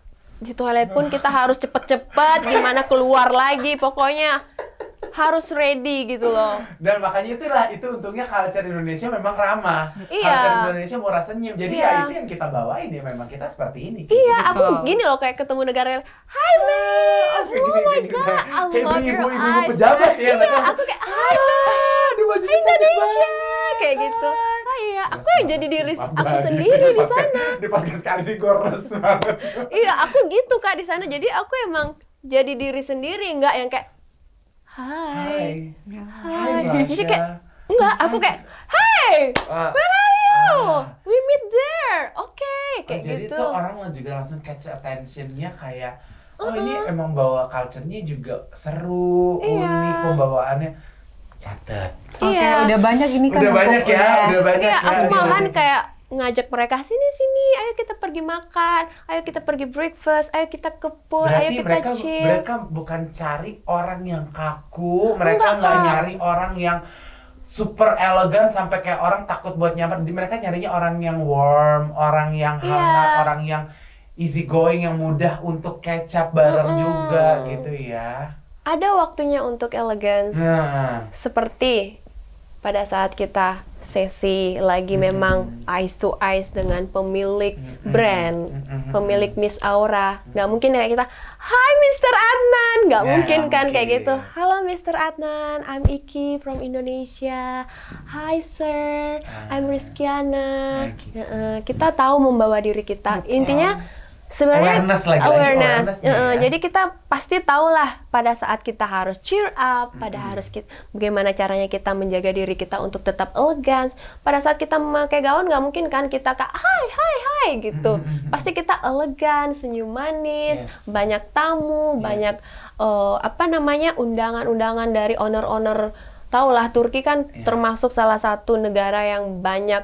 Speaker 2: Di toilet pun kita harus cepet-cepet gimana keluar lagi. Pokoknya harus ready gitu loh.
Speaker 3: Dan makanya itu untungnya culture Indonesia memang ramah.
Speaker 2: Iya.
Speaker 3: Culture Indonesia murah senyum. Jadi
Speaker 2: Iya.
Speaker 3: ya itu yang kita bawain ya, memang kita seperti ini.
Speaker 2: Iya,
Speaker 1: Betul.
Speaker 2: aku gini loh kayak ketemu negara lain. Hai Mel,
Speaker 3: Kayak
Speaker 2: oh
Speaker 3: gini,
Speaker 2: my
Speaker 3: kayak
Speaker 2: god,
Speaker 3: gini.
Speaker 2: I
Speaker 3: Kayak
Speaker 2: love your
Speaker 3: ibu-ibu
Speaker 2: eyes.
Speaker 3: pejabat ya,
Speaker 2: Iya,
Speaker 3: mereka.
Speaker 2: aku kayak Hai Mel,
Speaker 3: Aduh, bajunya cantik
Speaker 2: Indonesia,
Speaker 3: banget.
Speaker 2: kayak gitu. Ah iya, aku yang jadi diri
Speaker 3: Sumpah
Speaker 2: aku
Speaker 3: banget.
Speaker 2: sendiri di sana.
Speaker 3: Di podcast kali ini gue res banget.
Speaker 2: Iya, aku gitu kak di sana. Jadi aku emang jadi diri sendiri, nggak yang kayak Hai.
Speaker 3: Hai.
Speaker 2: Jadi kayak enggak, aku kayak Hey, where are you? We meet there. Oke, kayak
Speaker 3: jadi
Speaker 2: gitu.
Speaker 3: tuh orang juga langsung catch attention-nya kayak oh ini emang bawa culture-nya juga seru,
Speaker 2: Iya.
Speaker 3: unik pembawaannya. Catet.
Speaker 1: Oke,
Speaker 2: Iya.
Speaker 1: udah banyak ini kan.
Speaker 3: Udah banyak ya, udah banyak
Speaker 2: Iya,
Speaker 3: ya.
Speaker 2: aku
Speaker 3: udah
Speaker 2: malahan
Speaker 3: banyak.
Speaker 2: kayak ngajak mereka sini, ayo kita pergi makan, ayo kita pergi breakfast, ayo kita ke pool, ayo
Speaker 3: Berarti
Speaker 2: kita chill.
Speaker 3: mereka bukan cari orang yang kaku, mereka
Speaker 2: Enggak,
Speaker 3: nggak
Speaker 2: Kak.
Speaker 3: nyari orang yang super elegan sampai kayak orang takut buat nyamper. Mereka nyarinya orang yang warm, orang yang
Speaker 2: Iya.
Speaker 3: hangat, orang yang easy going, yang mudah untuk catch up bareng juga gitu ya.
Speaker 2: Ada waktunya untuk elegance,
Speaker 3: Nah,
Speaker 2: seperti pada saat kita sesi lagi memang eyes to eyes dengan pemilik brand, pemilik Miss Aura. Nggak mungkin kayak kita, Hai Mr. Adnan, nggak
Speaker 3: Ya,
Speaker 2: mungkin kan kayak
Speaker 3: mungkin.
Speaker 2: gitu. Halo Mr. Adnan, I'm Iki from Indonesia. Hi sir, I'm Rizkyana.
Speaker 3: gitu.
Speaker 2: Kita tahu membawa diri kita. Intinya sebenarnya
Speaker 3: Awareness lagi-lagi, awareness-nya ya.
Speaker 2: Jadi kita pasti tahulah pada saat kita harus cheer up, bagaimana caranya kita menjaga diri kita untuk tetap elegan. Pada saat kita memakai gaun nggak mungkin kan kita kayak hai gitu. Pasti kita elegan, senyum manis,
Speaker 3: Yes.
Speaker 2: banyak tamu, banyak undangan-undangan dari owner-owner. Tahulah Turki kan termasuk salah satu negara yang banyak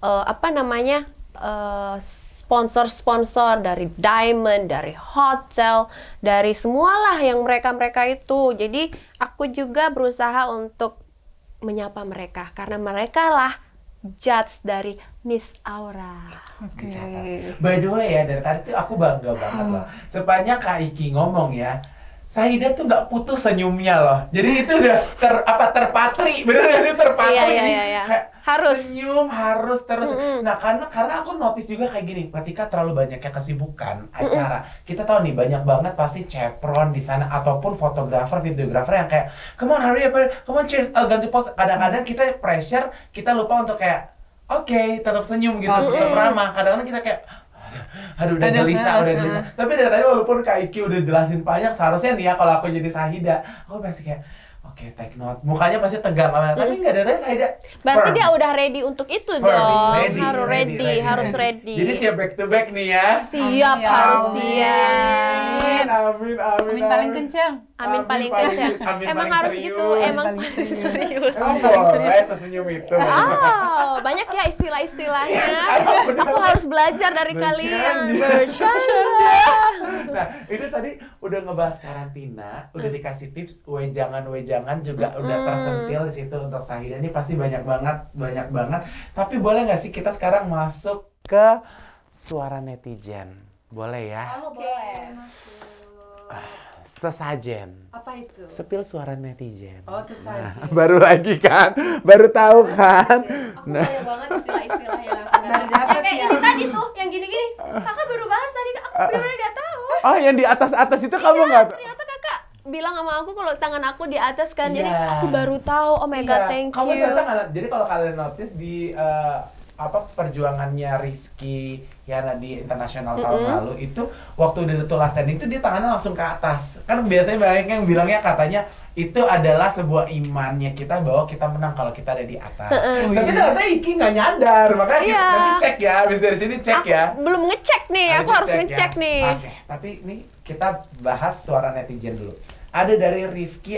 Speaker 2: sponsor-sponsor dari diamond, dari hotel, dari semualah yang mereka itu. Jadi aku juga berusaha untuk menyapa mereka karena mereka lah judge dari Miss Aura.
Speaker 1: Oke.
Speaker 3: by the way ya, dari tadi tuh aku bangga banget loh. Sepanjang Kak Iki ngomong ya, Saida tuh nggak putus senyumnya loh. Jadi itu udah terpatri, bener gak sih terpatri?
Speaker 2: Iya.
Speaker 3: Kayak
Speaker 2: Harus.
Speaker 3: senyum harus terus. Nah karena aku notice juga kayak gini, ketika terlalu banyaknya kesibukan acara, kita tahu nih banyak banget pasti cepron di sana ataupun fotografer, videografer yang kayak, come on hurry up, come on cheers, ganti pose. Kadang-kadang kita pressure, kita lupa untuk kayak, oke, tetap senyum gitu, tetap ramah. Kadang-kadang kita kayak aduh udah gelisah. Tapi dari tadi walaupun Kak Iki udah jelasin panjang, seharusnya nih ya kalau aku jadi Sahida, aku masih kayak Oke, take note. Mukanya pasti tegang banget, tapi nggak ada tes Saida.
Speaker 2: Berarti
Speaker 3: Firm.
Speaker 2: dia udah ready untuk itu
Speaker 3: Firm.
Speaker 2: dong.
Speaker 3: Ready,
Speaker 2: Harus
Speaker 3: ready.
Speaker 2: ready.
Speaker 3: Jadi siap back to back nih ya.
Speaker 2: Siap, harus siap.
Speaker 3: Amin.
Speaker 1: Amin paling kencang.
Speaker 2: Amin paling kencang.
Speaker 3: Amin
Speaker 2: Emang
Speaker 3: paling
Speaker 2: harus
Speaker 3: serius.
Speaker 2: gitu, emang
Speaker 1: Paling
Speaker 2: paling
Speaker 1: serius.
Speaker 2: serius.
Speaker 3: Emang boleh sesenyum itu.
Speaker 2: Banyak ya istilah-istilahnya.
Speaker 3: bener.
Speaker 2: Aku harus belajar dari kalian. Bercanda.
Speaker 3: Nah, itu tadi udah ngebahas karantina, udah dikasih tips wejangan juga udah tersentil di situ untuk Sahida. Ini pasti banyak banget. Tapi boleh nggak sih kita sekarang masuk ke suara netizen? Boleh ya?
Speaker 1: Boleh.
Speaker 3: Sesajen.
Speaker 1: Apa itu?
Speaker 3: Sepil suara netizen.
Speaker 1: Oh, sesajen.
Speaker 3: Baru lagi kan? Baru tahu kan?
Speaker 2: Aku banyak banget istilah-istilah yang aku
Speaker 1: Baru dapet
Speaker 2: kayak
Speaker 1: ya.
Speaker 2: ini tadi tuh, yang gini-gini. Kakak baru bahas tadi, aku benar-benar nggak tahu.
Speaker 3: Oh, yang di atas itu kamu nggak tahu?
Speaker 2: Ternyata kakak bilang sama aku kalau tangan aku di atas kan, jadi
Speaker 3: Iya.
Speaker 2: aku baru tahu. Oh my god,
Speaker 3: Iya,
Speaker 2: thank
Speaker 3: kamu
Speaker 2: you.
Speaker 3: ternyata nggak- jadi kalau kalian notice di perjuangannya Rizky Yana di internasional tahun lalu itu waktu udah the last stand itu dia tangannya langsung ke atas. Kan biasanya banyak yang bilangnya katanya itu adalah sebuah imannya kita bahwa kita menang kalau kita ada di atas. Tapi ternyata Iki nggak nyadar, makanya kita
Speaker 2: Iya.
Speaker 3: nanti cek ya, habis dari sini cek
Speaker 2: Aku
Speaker 3: ya.
Speaker 2: belum ngecek nih, aku harus ngecek
Speaker 3: ya.
Speaker 2: nih.
Speaker 3: Oke, tapi ini kita bahas suara netizen dulu. Ada dari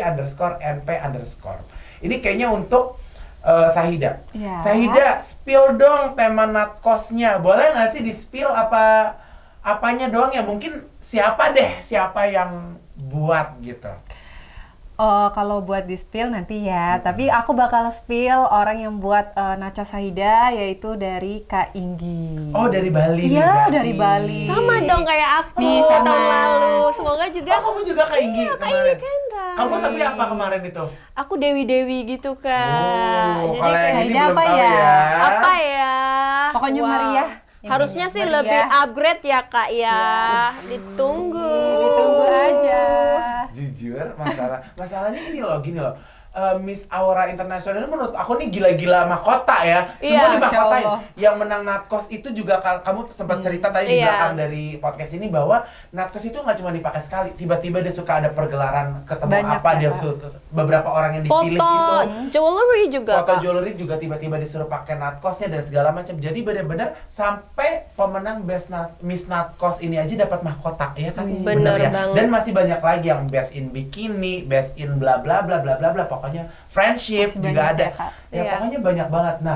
Speaker 3: Rifki_NP_. Ini kayaknya untuk Sahida.
Speaker 1: Ya.
Speaker 3: Sahida, spill dong tema natkosnya. Boleh nggak sih di spill apanya doang ya? Mungkin siapa yang buat gitu.
Speaker 1: Oh, kalau buat di spill nanti ya. Tapi aku bakal spill orang yang buat Nacha Sahida, yaitu dari Kak Inggi.
Speaker 3: Oh, dari Bali nih
Speaker 1: Iya,
Speaker 3: berarti.
Speaker 1: dari Bali.
Speaker 2: Sama dong kayak aku
Speaker 1: Nih, sama.
Speaker 2: tahun lalu. Semoga juga
Speaker 3: Oh, kamu juga Kak Inggi
Speaker 2: Kak
Speaker 3: kemarin.
Speaker 2: Inggi Kendra.
Speaker 3: Kamu tapi apa kemarin itu?
Speaker 2: Aku Dewi-Dewi gitu Kak.
Speaker 3: Oh,
Speaker 2: Jadi
Speaker 3: kalau yang
Speaker 2: kayak
Speaker 3: ini
Speaker 1: Sahida
Speaker 3: belum
Speaker 1: apa
Speaker 3: tahu
Speaker 1: ya?
Speaker 3: ya.
Speaker 2: apa ya?
Speaker 1: Pokoknya
Speaker 2: Wow.
Speaker 1: Meriah.
Speaker 2: Harusnya sih
Speaker 1: Meriah.
Speaker 2: lebih upgrade ya Kak ya. Ditunggu.
Speaker 1: Ditunggu aja.
Speaker 3: Jujur, masalahnya gini loh. Miss Aura Internasional ini menurut aku nih gila-gila mahkota ya. Semua
Speaker 2: Iya.
Speaker 3: dimahkotain.
Speaker 1: Ya Allah.
Speaker 3: Yang menang Natkos itu juga kamu sempat cerita tadi di
Speaker 2: Iya.
Speaker 3: belakang dari podcast ini bahwa Natkos itu nggak cuma dipakai sekali. Tiba-tiba dia suka ada pergelaran ketemu
Speaker 1: Banyak
Speaker 3: apa
Speaker 1: ya,
Speaker 3: dia
Speaker 1: Kak.
Speaker 3: suka beberapa orang yang dipilih
Speaker 2: Foto
Speaker 3: itu.
Speaker 2: jewelry juga
Speaker 3: Foto
Speaker 2: Kak.
Speaker 3: jewelry juga tiba-tiba disuruh pakai Natkosnya dan segala macam. Jadi benar-benar sampai pemenang Miss Natkos ini aja dapat mahkota, ya kan?
Speaker 2: Bener
Speaker 3: ya.
Speaker 2: banget.
Speaker 3: Dan masih banyak lagi yang best in bikini, best in bla bla bla bla bla bla. Pokoknya friendship
Speaker 1: Masih
Speaker 3: juga
Speaker 1: banyak
Speaker 3: ada.
Speaker 1: ya, Kak.
Speaker 3: Ya,
Speaker 2: Iya.
Speaker 3: pokoknya banyak banget. Nah,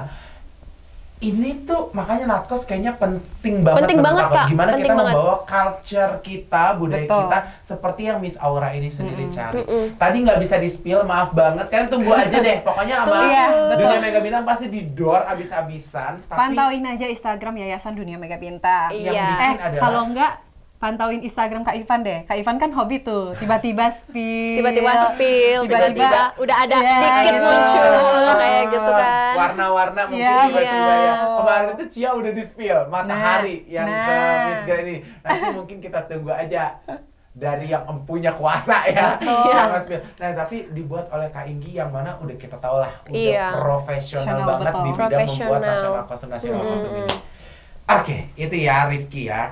Speaker 3: ini tuh makanya Natkos kayaknya penting banget
Speaker 2: Penting
Speaker 3: menurut
Speaker 2: banget,
Speaker 3: aku.
Speaker 2: Kak.
Speaker 3: Gimana
Speaker 2: Penting
Speaker 3: kita
Speaker 2: banget.
Speaker 3: membawa culture kita, budaya
Speaker 1: Betul.
Speaker 3: kita seperti yang Miss Aura ini sendiri cari. Tadi nggak bisa di-spill, maaf banget. Kalian tunggu aja deh. Pokoknya sama
Speaker 2: Tunggu.
Speaker 1: Iya, betul.
Speaker 3: Dunia Mega Bintang pasti didor abis-abisan. Tapi
Speaker 1: Pantauin aja Instagram Yayasan Dunia Mega Bintang.
Speaker 3: yang
Speaker 2: Iya.
Speaker 3: bikin adalah
Speaker 1: Kalau enggak, pantauin Instagram Kak Ivan deh. Kak Ivan kan hobi tuh, tiba-tiba spill.
Speaker 2: Tiba-tiba spill, tiba-tiba udah ada
Speaker 1: Iya,
Speaker 2: dikit
Speaker 1: gitu.
Speaker 2: muncul kayak gitu kan.
Speaker 3: warna-warna mungkin
Speaker 1: Iya,
Speaker 3: tiba-tiba
Speaker 2: iya.
Speaker 3: ya. Kemarin itu Cia udah di-spill matahari yang ke
Speaker 1: nah.
Speaker 3: Miss Grand ini. Nanti mungkin kita tunggu aja dari yang empunya kuasa ya.
Speaker 2: Betul.
Speaker 3: Yang nge-spill. Nah, tapi dibuat oleh Kak Inggi yang mana udah kita tahu lah udah
Speaker 2: Iya.
Speaker 3: profesional
Speaker 1: Profesional,
Speaker 3: banget
Speaker 1: betul.
Speaker 3: di bidang membuat
Speaker 2: Profesional.
Speaker 3: nasional kostum ini. Oke, itu ya Rifki ya.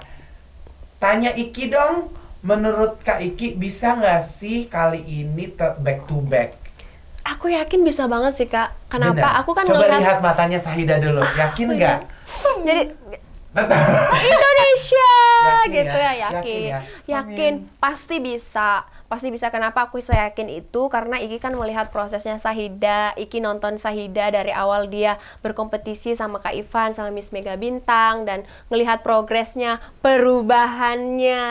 Speaker 3: Tanya Iki dong, menurut Kak Iki bisa nggak sih kali ini back to back?
Speaker 2: Aku yakin bisa banget sih Kak. Kenapa?
Speaker 3: Benar.
Speaker 2: Aku kan
Speaker 3: Coba
Speaker 2: ngeliat
Speaker 3: lihat matanya Sahida dulu, yakin nggak?
Speaker 2: jadi
Speaker 3: Tetap.
Speaker 2: Indonesia
Speaker 3: Yakin
Speaker 2: gitu
Speaker 3: ya?
Speaker 2: ya,
Speaker 3: Yakin
Speaker 2: yakin.
Speaker 3: ya?
Speaker 2: Yakin, pasti bisa. Pasti bisa. Kenapa aku yakin itu? Karena Iki kan melihat prosesnya Sahida. Iki nonton Sahida dari awal dia berkompetisi sama Kak Ivan, sama Miss Mega Bintang, dan ngelihat progresnya, perubahannya.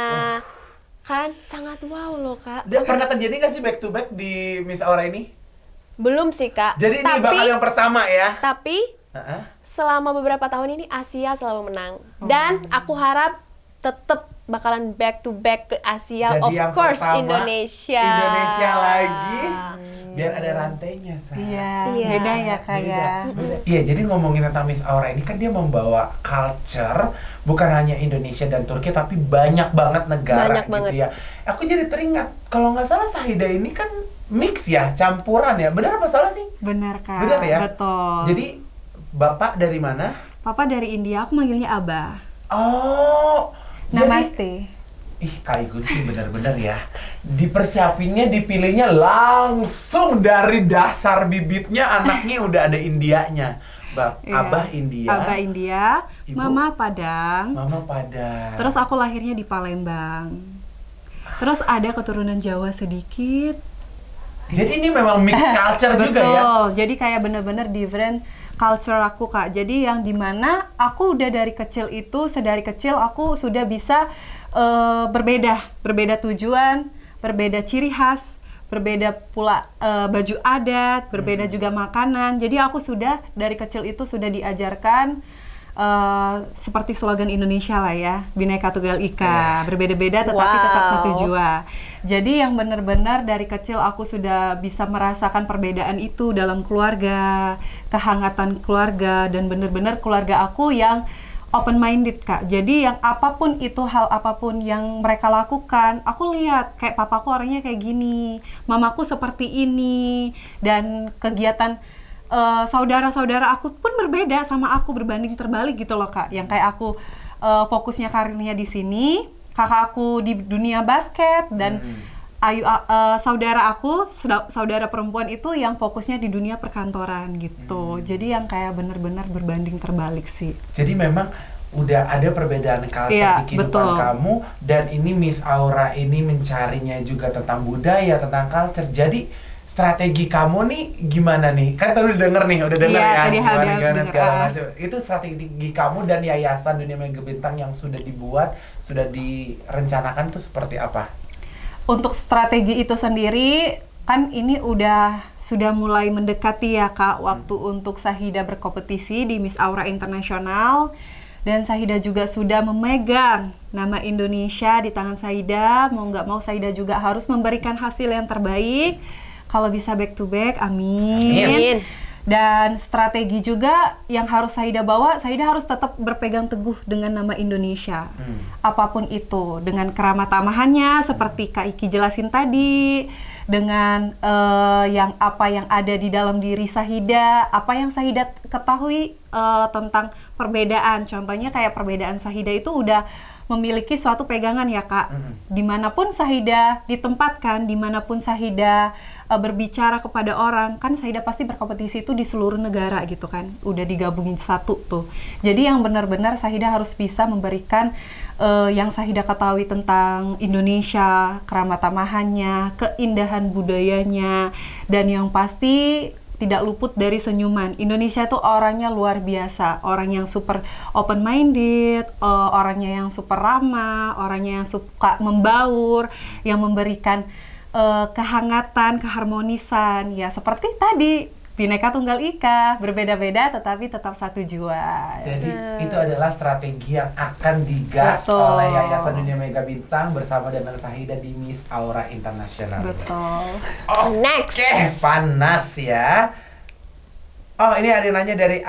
Speaker 2: Kan sangat wow loh Kak.
Speaker 3: Dan pernah terjadi nggak sih back to back di Miss Aura ini?
Speaker 2: Belum sih Kak.
Speaker 3: Jadi ini bakal yang pertama ya?
Speaker 2: Tapi
Speaker 3: Heeh.
Speaker 2: selama beberapa tahun ini Asia selalu menang. Dan aku harap tetap bakalan back to back ke Asia.
Speaker 3: Jadi
Speaker 2: Of
Speaker 3: yang
Speaker 2: course
Speaker 3: pertama,
Speaker 2: Indonesia.
Speaker 3: Indonesia lagi. Biar ada rantainya, Sa.
Speaker 1: Iya,
Speaker 2: Iya.
Speaker 1: beda ya Kak ya.
Speaker 3: Beda. Iya, jadi ngomongin tentang Miss Aura ini kan dia membawa culture bukan hanya Indonesia dan Turki tapi banyak banget negara
Speaker 2: Banyak
Speaker 3: gitu
Speaker 2: banget.
Speaker 3: ya. Aku jadi teringat kalau nggak salah Sahida ini kan mix ya, campuran ya. Benar apa salah sih?
Speaker 1: Benar Kak.
Speaker 3: Benar ya?
Speaker 1: Betul.
Speaker 3: Jadi Bapak dari mana?
Speaker 1: Papa dari India, aku manggilnya Abah.
Speaker 3: Oh, jadi
Speaker 1: Namaste.
Speaker 3: Ih, Kak Igun sih bener-bener ya. Dipersiapinnya, dipilihnya langsung dari dasar bibitnya, anaknya udah ada Indianya. Abah India.
Speaker 1: Abah India,
Speaker 3: Ibu?
Speaker 1: Mama Padang.
Speaker 3: Mama Padang.
Speaker 1: Terus aku lahirnya di Palembang. Terus ada keturunan Jawa sedikit.
Speaker 3: Jadi ini memang mix culture juga ya?
Speaker 1: Betul, jadi kayak bener-bener different culture aku, Kak. Jadi yang dimana aku udah dari kecil itu, sedari kecil aku sudah bisa berbeda tujuan, berbeda ciri khas, berbeda pula baju adat, berbeda juga makanan. Jadi aku sudah dari kecil itu sudah diajarkan seperti slogan Indonesia lah ya, Bhinneka Tunggal Ika, berbeda-beda tetapi tetap satu jua. Jadi yang benar-benar dari kecil aku sudah bisa merasakan perbedaan itu dalam keluarga, kehangatan keluarga, dan benar-benar keluarga aku yang open minded, Kak. Jadi yang apapun itu, hal apapun yang mereka lakukan, aku lihat kayak papaku orangnya kayak gini, mamaku seperti ini, dan kegiatan saudara-saudara aku pun berbeda sama aku, berbanding terbalik gitu loh, Kak. Yang kayak aku fokusnya karirnya di sini, kakak aku di dunia basket, dan saudara perempuan itu yang fokusnya di dunia perkantoran gitu. Jadi yang kayak bener-bener berbanding terbalik sih.
Speaker 3: Jadi memang udah ada perbedaan culture di kehidupan kamu, dan ini Miss Aura ini mencarinya juga tentang budaya, tentang culture. Jadi strategi kamu nih gimana nih? Kan tadi udah denger ya, gimana segala macam. Itu strategi kamu dan Yayasan Dunia Mega Bintang yang sudah dibuat, sudah direncanakan itu seperti apa?
Speaker 1: Untuk strategi itu sendiri, kan ini sudah mulai mendekati ya, Kak, waktu untuk Shahida berkompetisi di Miss Aura Internasional. Dan Shahida juga sudah memegang nama Indonesia di tangan Shahida. Mau nggak mau Shahida juga harus memberikan hasil yang terbaik. Kalau bisa back to back, amin. Dan strategi juga yang harus Shahida bawa, Shahida harus tetap berpegang teguh dengan nama Indonesia. Apapun itu, dengan kerama tamahannya seperti Kak Iki jelasin tadi, dengan yang ada di dalam diri Shahida, apa yang Shahida ketahui tentang perbedaan. Contohnya kayak perbedaan Shahida itu udah memiliki suatu pegangan ya, Kak. Dimanapun Shahida ditempatkan, dimanapun Shahida berbicara kepada orang, kan Shahida pasti berkompetisi itu di seluruh negara gitu kan, udah digabungin satu tuh. Jadi yang benar-benar Shahida harus bisa memberikan yang Shahida ketahui tentang Indonesia, kerama tamahannya, keindahan budayanya, dan yang pasti tidak luput dari senyuman. Indonesia tuh orangnya luar biasa, orang yang super open minded, orangnya yang super ramah, orangnya yang suka membaur, yang memberikan kehangatan, keharmonisan, ya seperti tadi Bhinneka Tunggal Ika, berbeda-beda tetapi tetap satu jua.
Speaker 3: Jadi itu adalah strategi yang akan digas oleh Yayasan Dunia Mega Bintang bersama dengan Shahida di Miss Aura Internasional.
Speaker 1: Betul.
Speaker 2: Next.
Speaker 3: Oke, panas ya. Oh, ini ada yang nanya dari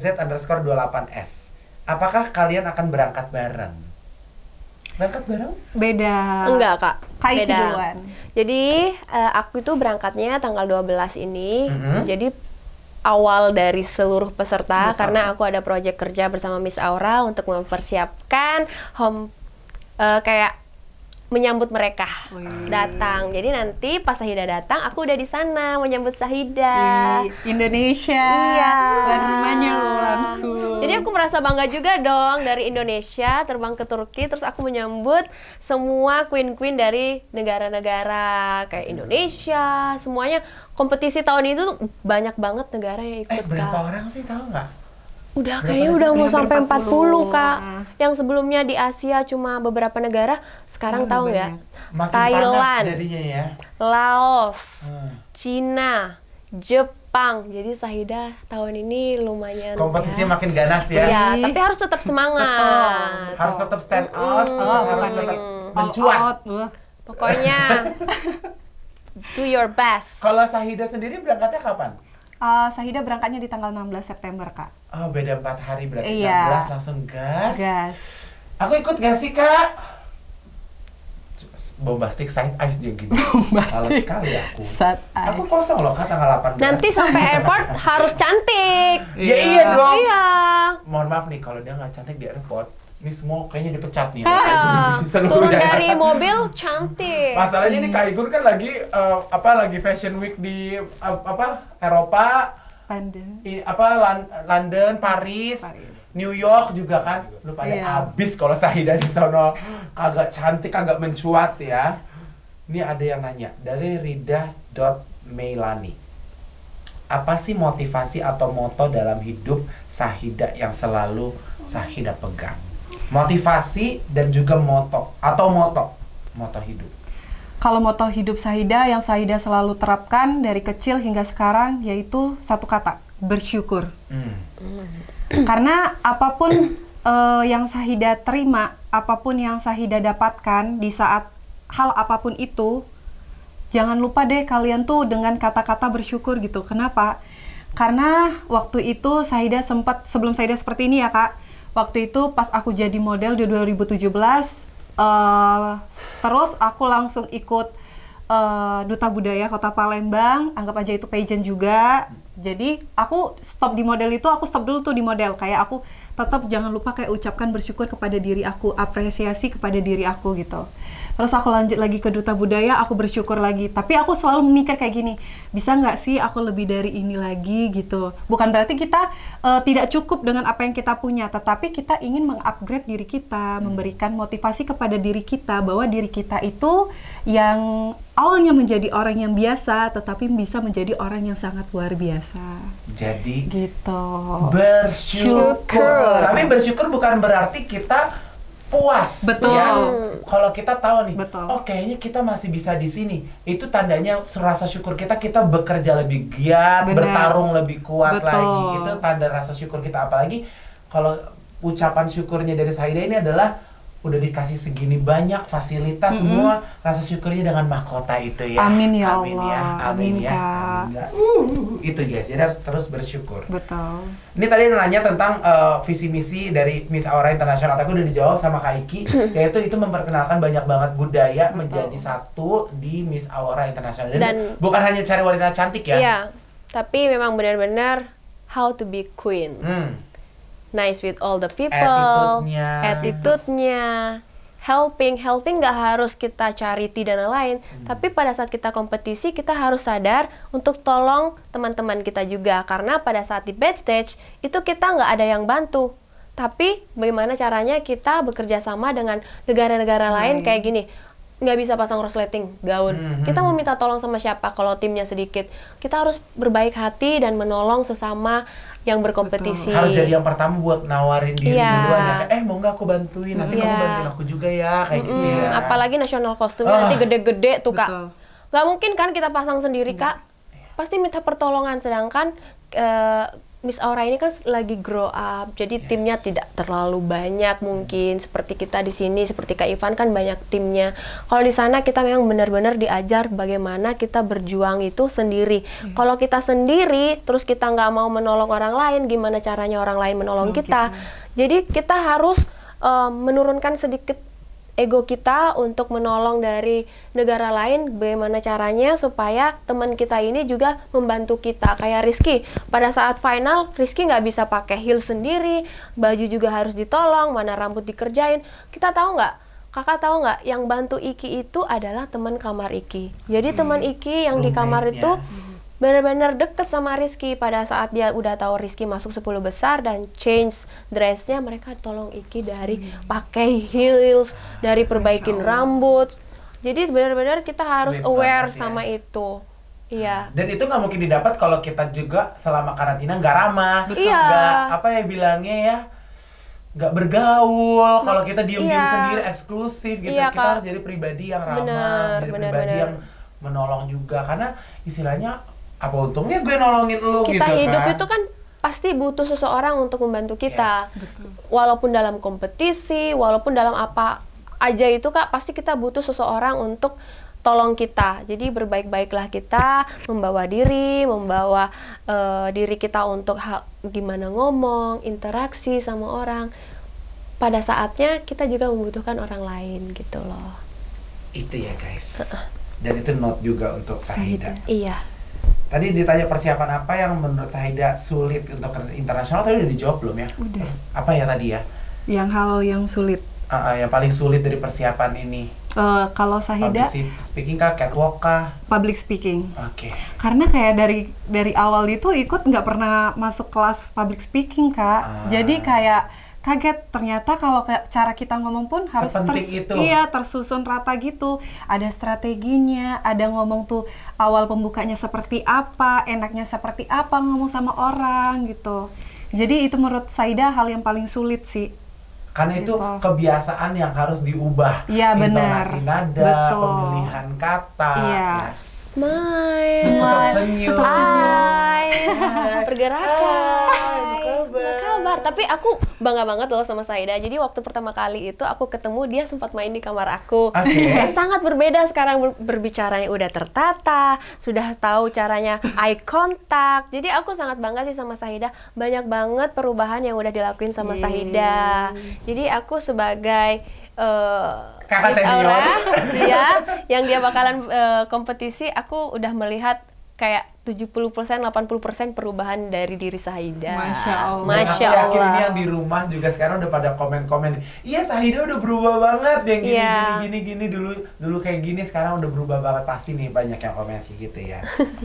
Speaker 3: AZZ_28S. Apakah kalian akan berangkat bareng? Berangkat bareng?
Speaker 1: Beda.
Speaker 2: Enggak, Kak.
Speaker 1: Kak Iki
Speaker 2: Beda.
Speaker 1: duluan.
Speaker 2: Jadi aku itu berangkatnya tanggal 12 ini. Jadi awal dari seluruh peserta, karena aku ada proyek kerja bersama Miss Aura untuk mempersiapkan kayak menyambut mereka datang. Jadi nanti pas Shahida datang, aku udah di sana menyambut Shahida.
Speaker 1: Indonesia.
Speaker 2: Iya.
Speaker 1: Tuan rumahnya lo langsung.
Speaker 2: Jadi aku merasa bangga juga dong dari Indonesia terbang ke Turki, terus aku menyambut semua queen-queen dari negara-negara kayak Indonesia, semuanya. Kompetisi tahun itu tuh banyak banget negara yang ikut,
Speaker 3: berapa
Speaker 2: Kak.
Speaker 3: orang sih, tahu nggak?
Speaker 2: Kayaknya udah mau sampai 40, Kak. Yang sebelumnya di Asia cuma beberapa negara, sekarang tahu nggak?
Speaker 3: Makin
Speaker 2: Thailand,
Speaker 3: panas jadinya ya.
Speaker 2: Laos, Cina, Jepang. Jadi Shahida tahun ini lumayan.
Speaker 3: Kompetisinya makin ganas ya.
Speaker 2: Iya, tapi harus tetap semangat.
Speaker 3: Harus tetap stand out, harus tetap mencuat.
Speaker 2: Pokoknya do your best.
Speaker 3: Kalau Shahida sendiri berangkatnya kapan?
Speaker 1: Shahida berangkatnya di tanggal 16 September, Kak.
Speaker 3: Oh, beda 4 hari berarti.
Speaker 1: Iya.
Speaker 3: 16 langsung gas.
Speaker 1: Gas.
Speaker 3: Aku ikut gak sih, Kak? Bombastic side eyes dia gini. Males sekali aku. Aku kosong loh, Kak, tanggal 18.
Speaker 2: Nanti sampai airport harus cantik.
Speaker 3: Ya iya dong.
Speaker 2: Iya.
Speaker 3: Mohon maaf nih, kalau dia nggak cantik di airport, Ini semua kayaknya dipecat nih.
Speaker 2: Turun dari mobil cantik.
Speaker 3: Masalahnya nih Kak Igun kan lagi lagi Fashion Week di Eropa, London, Paris, New York juga kan. Lu pada abis kalau Sahida di sono kagak cantik, kagak mencuat ya. Ini ada yang nanya dari Rida.Meilani. Apa sih motivasi atau moto dalam hidup Sahida yang selalu Sahida pegang? Motivasi dan juga moto hidup.
Speaker 1: Kalau moto hidup Sahida yang Sahida selalu terapkan dari kecil hingga sekarang yaitu satu kata, bersyukur. Karena apapun yang Sahida terima, apapun yang Sahida dapatkan di saat hal apapun itu, jangan lupa deh kalian tuh dengan kata-kata bersyukur gitu. Kenapa? Karena waktu itu Sahida sempat, sebelum Sahida seperti ini ya Kak, waktu itu pas aku jadi model di 2017, terus aku langsung ikut Duta Budaya Kota Palembang, anggap aja itu pageant juga. Jadi aku stop di model itu, aku stop dulu tuh di model. Kayak aku tetap jangan lupa kayak ucapkan bersyukur kepada diri aku, apresiasi kepada diri aku gitu. Terus aku lanjut lagi ke Duta Budaya, aku bersyukur lagi. Tapi aku selalu memikir kayak gini, bisa nggak sih aku lebih dari ini lagi gitu. Bukan berarti kita tidak cukup dengan apa yang kita punya, tetapi kita ingin mengupgrade diri kita, memberikan motivasi kepada diri kita bahwa diri kita itu yang awalnya menjadi orang yang biasa, tetapi bisa menjadi orang yang sangat luar biasa.
Speaker 3: Jadi
Speaker 1: gitu.
Speaker 3: Bersyukur. Tapi bersyukur bukan berarti kita puas.
Speaker 1: Betul.
Speaker 3: Ya. Kalau kita tahu nih,
Speaker 1: betul,
Speaker 3: oh kayaknya kita masih bisa di sini. Itu tandanya rasa syukur kita bekerja lebih giat, bertarung lebih kuat lagi. Itu tanda rasa syukur kita. Apalagi kalau ucapan syukurnya dari Sahida ini adalah udah dikasih segini banyak fasilitas semua, rasa syukurnya dengan mahkota itu ya.
Speaker 1: Amin ya Allah. Amin ya.
Speaker 3: Itu guys, jadi harus terus bersyukur.
Speaker 1: Betul.
Speaker 3: Ini tadi nanya tentang visi misi dari Miss Aura Internasional. Tapi udah dijawab sama Kak Iki, yaitu itu memperkenalkan banyak banget budaya menjadi satu di Miss Aura Internasional. Dan bukan hanya cari wanita cantik ya.
Speaker 2: Iya, tapi memang benar-benar how to be queen. Nice with all the people, attitude-nya, helping nggak harus kita charity dan lain-lain, tapi pada saat kita kompetisi kita harus sadar untuk tolong teman-teman kita juga, karena pada saat di backstage itu kita nggak ada yang bantu, tapi bagaimana caranya kita bekerja sama dengan negara-negara lain kayak gini. Nggak bisa pasang resleting gaun. Kita mau minta tolong sama siapa kalau timnya sedikit? Kita harus berbaik hati dan menolong sesama yang berkompetisi.
Speaker 3: Betul. Harus jadi yang pertama buat nawarin diri duluan ya. Mau nggak aku bantuin? Nanti kamu bantuin aku juga ya, kayak gitu ya.
Speaker 2: Apalagi nasional kostumnya nanti gede-gede tuh Kak. Nggak mungkin kan kita pasang sendiri Kak. Pasti minta pertolongan. Sedangkan Miss Aura ini kan lagi grow up, jadi timnya tidak terlalu banyak mungkin seperti kita di sini, seperti Kak Ivan kan banyak timnya. Kalau di sana kita memang benar-benar diajar bagaimana kita berjuang itu sendiri. Kalau kita sendiri, terus kita nggak mau menolong orang lain, gimana caranya orang lain menolong kita? Jadi kita harus menurunkan sedikit ego kita untuk menolong dari negara lain, bagaimana caranya supaya teman kita ini juga membantu kita. Kayak Rizky, pada saat final, Rizky nggak bisa pakai heels sendiri, baju juga harus ditolong, mana rambut dikerjain. Kita tahu nggak? Kakak tahu nggak? Yang bantu Iki itu adalah teman kamar Iki. Jadi teman Iki yang di kamar itu benar-benar deket sama Rizky. Pada saat dia udah tahu Rizky masuk 10 besar dan change dressnya, mereka tolong Iki dari pakai heels, dari perbaikin rambut. Jadi benar-benar kita harus aware sama itu. Iya.
Speaker 3: Dan itu nggak mungkin didapat kalau kita juga selama karantina nggak ramah, nggak apa ya bilangnya ya, nggak bergaul. Kalau kita diem-diem sendiri, eksklusif gitu, kita harus jadi pribadi yang ramah, jadi pribadi yang menolong juga. Karena istilahnya apa untungnya gue nolongin lu gitu kan.
Speaker 2: Kita hidup itu kan pasti butuh seseorang untuk membantu kita. Walaupun dalam kompetisi, walaupun dalam apa aja itu Kak, pasti kita butuh seseorang untuk tolong kita. Jadi berbaik-baiklah kita, membawa diri kita untuk gimana ngomong, interaksi sama orang. Pada saatnya kita juga membutuhkan orang lain gitu loh. Itu
Speaker 3: ya guys. Dan itu note juga untuk Sahida.
Speaker 2: Iya.
Speaker 3: Tadi ditanya persiapan apa yang menurut Sahida sulit untuk internasional, tadi udah dijawab belum ya?
Speaker 1: Udah.
Speaker 3: Apa ya tadi ya?
Speaker 1: Yang hal yang sulit.
Speaker 3: Yang paling sulit dari persiapan ini.
Speaker 1: Kalau Sahida
Speaker 3: Public speaking kah, catwalk kah?
Speaker 1: public speaking.
Speaker 3: Oke.
Speaker 1: Karena kayak dari awal itu ikut nggak pernah masuk kelas public speaking, Kak. Jadi kayak kaget ternyata kalau cara kita ngomong pun harus
Speaker 3: Sepenting itu.
Speaker 1: iya, tersusun rata gitu. Ada strateginya, ada ngomong tuh awal pembukanya seperti apa, enaknya seperti apa ngomong sama orang gitu. Jadi itu menurut Saida hal yang paling sulit sih.
Speaker 3: Karena itu
Speaker 1: Gitu.
Speaker 3: kebiasaan yang harus diubah.
Speaker 1: Iya, benar.
Speaker 3: Intonasi nada,
Speaker 1: Betul.
Speaker 3: pemilihan kata.
Speaker 1: Iya.
Speaker 2: Smile.
Speaker 3: Tetap senyum.
Speaker 2: Hai.
Speaker 3: Hai,
Speaker 2: Pergerakan.
Speaker 3: apa kabar?
Speaker 2: Apa kabar? Tapi aku bangga banget loh sama Saida. Jadi waktu pertama kali itu aku ketemu dia sempat main di kamar aku.
Speaker 3: Oke.
Speaker 2: Sangat berbeda sekarang berbicaranya udah tertata, sudah tahu caranya eye contact. Jadi aku sangat bangga sih sama Saida. Banyak banget perubahan yang udah dilakuin sama Saida. Jadi aku sebagai
Speaker 3: Kakak
Speaker 2: Miss
Speaker 3: senior.
Speaker 2: Aura, ya, yang dia bakalan kompetisi, aku udah melihat kayak 70%, 80% perubahan dari diri Saida.
Speaker 1: Masya Allah.
Speaker 2: Masya
Speaker 3: Dan aku yakin ini
Speaker 2: Allah.
Speaker 3: yang di rumah juga sekarang udah pada komen-komen. Iya, Sahida udah berubah banget. Yang gini,
Speaker 2: Iya.
Speaker 3: gini. Dulu kayak gini, sekarang udah berubah banget. Pasti nih banyak yang komen kayak gitu ya.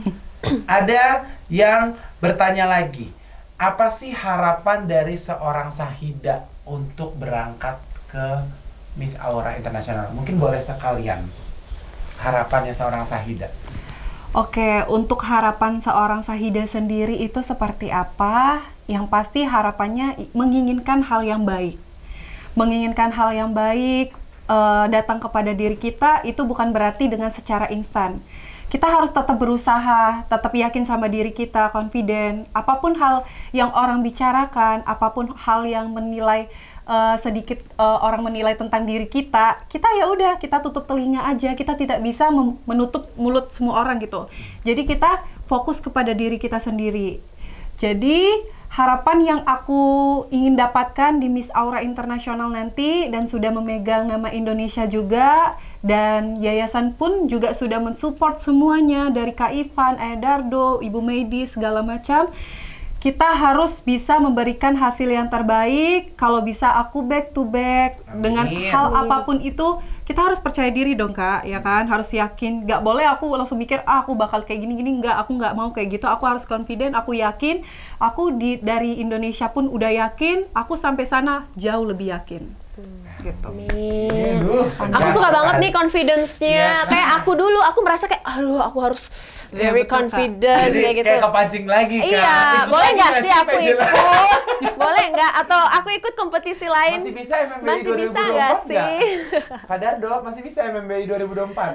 Speaker 3: Ada yang bertanya lagi. Apa sih harapan dari seorang Sahida untuk berangkat ke Miss Aura Internasional? Mungkin boleh sekalian harapannya seorang Sahida.
Speaker 1: Oke, untuk harapan seorang Sahida sendiri itu seperti apa? Yang pasti harapannya menginginkan hal yang baik. Menginginkan hal yang baik datang kepada diri kita itu bukan berarti dengan secara instan. Kita harus tetap berusaha, tetap yakin sama diri kita, confident. Apapun hal yang orang bicarakan, apapun hal yang menilai sedikit orang menilai tentang diri kita ya udah kita tutup telinga aja, kita tidak bisa menutup mulut semua orang gitu. Jadi kita fokus kepada diri kita sendiri. Jadi harapan yang aku ingin dapatkan di Miss Aura Internasional nanti, dan sudah memegang nama Indonesia juga, dan yayasan pun juga sudah mensupport semuanya dari Kak Ivan, Dardo, Ibu Medi, segala macam. Kita harus bisa memberikan hasil yang terbaik. Kalau bisa aku back to back.
Speaker 3: Amin.
Speaker 1: Dengan hal apapun itu, kita harus percaya diri dong, Kak, ya kan? Harus yakin. Gak boleh aku langsung mikir, aku bakal kayak gini-gini. Enggak, aku nggak mau kayak gitu. Aku harus confident, aku yakin. Aku dari Indonesia pun udah yakin. Aku sampai sana jauh lebih yakin. Gitu.
Speaker 2: Amin.
Speaker 3: Aduh,
Speaker 2: Aku suka banget nih confidence-nya.
Speaker 3: Iya.
Speaker 2: Kayak aku dulu, aku merasa kayak, aduh aku harus
Speaker 1: Iya,
Speaker 2: very
Speaker 1: betul, Kak.
Speaker 2: confident
Speaker 3: Jadi
Speaker 2: kayak gitu.
Speaker 3: kayak kepancing lagi, Kak.
Speaker 2: Iya,
Speaker 3: Ikut
Speaker 2: boleh
Speaker 3: lagi
Speaker 2: nggak
Speaker 3: nggak
Speaker 2: sih aku
Speaker 3: pageant?
Speaker 2: ikut? Boleh nggak? Atau aku ikut kompetisi lain?
Speaker 3: Masih bisa MMBI
Speaker 2: Masih
Speaker 3: 2024
Speaker 2: bisa nggak sih?
Speaker 3: Kak Dardo, masih bisa MMBI 2024?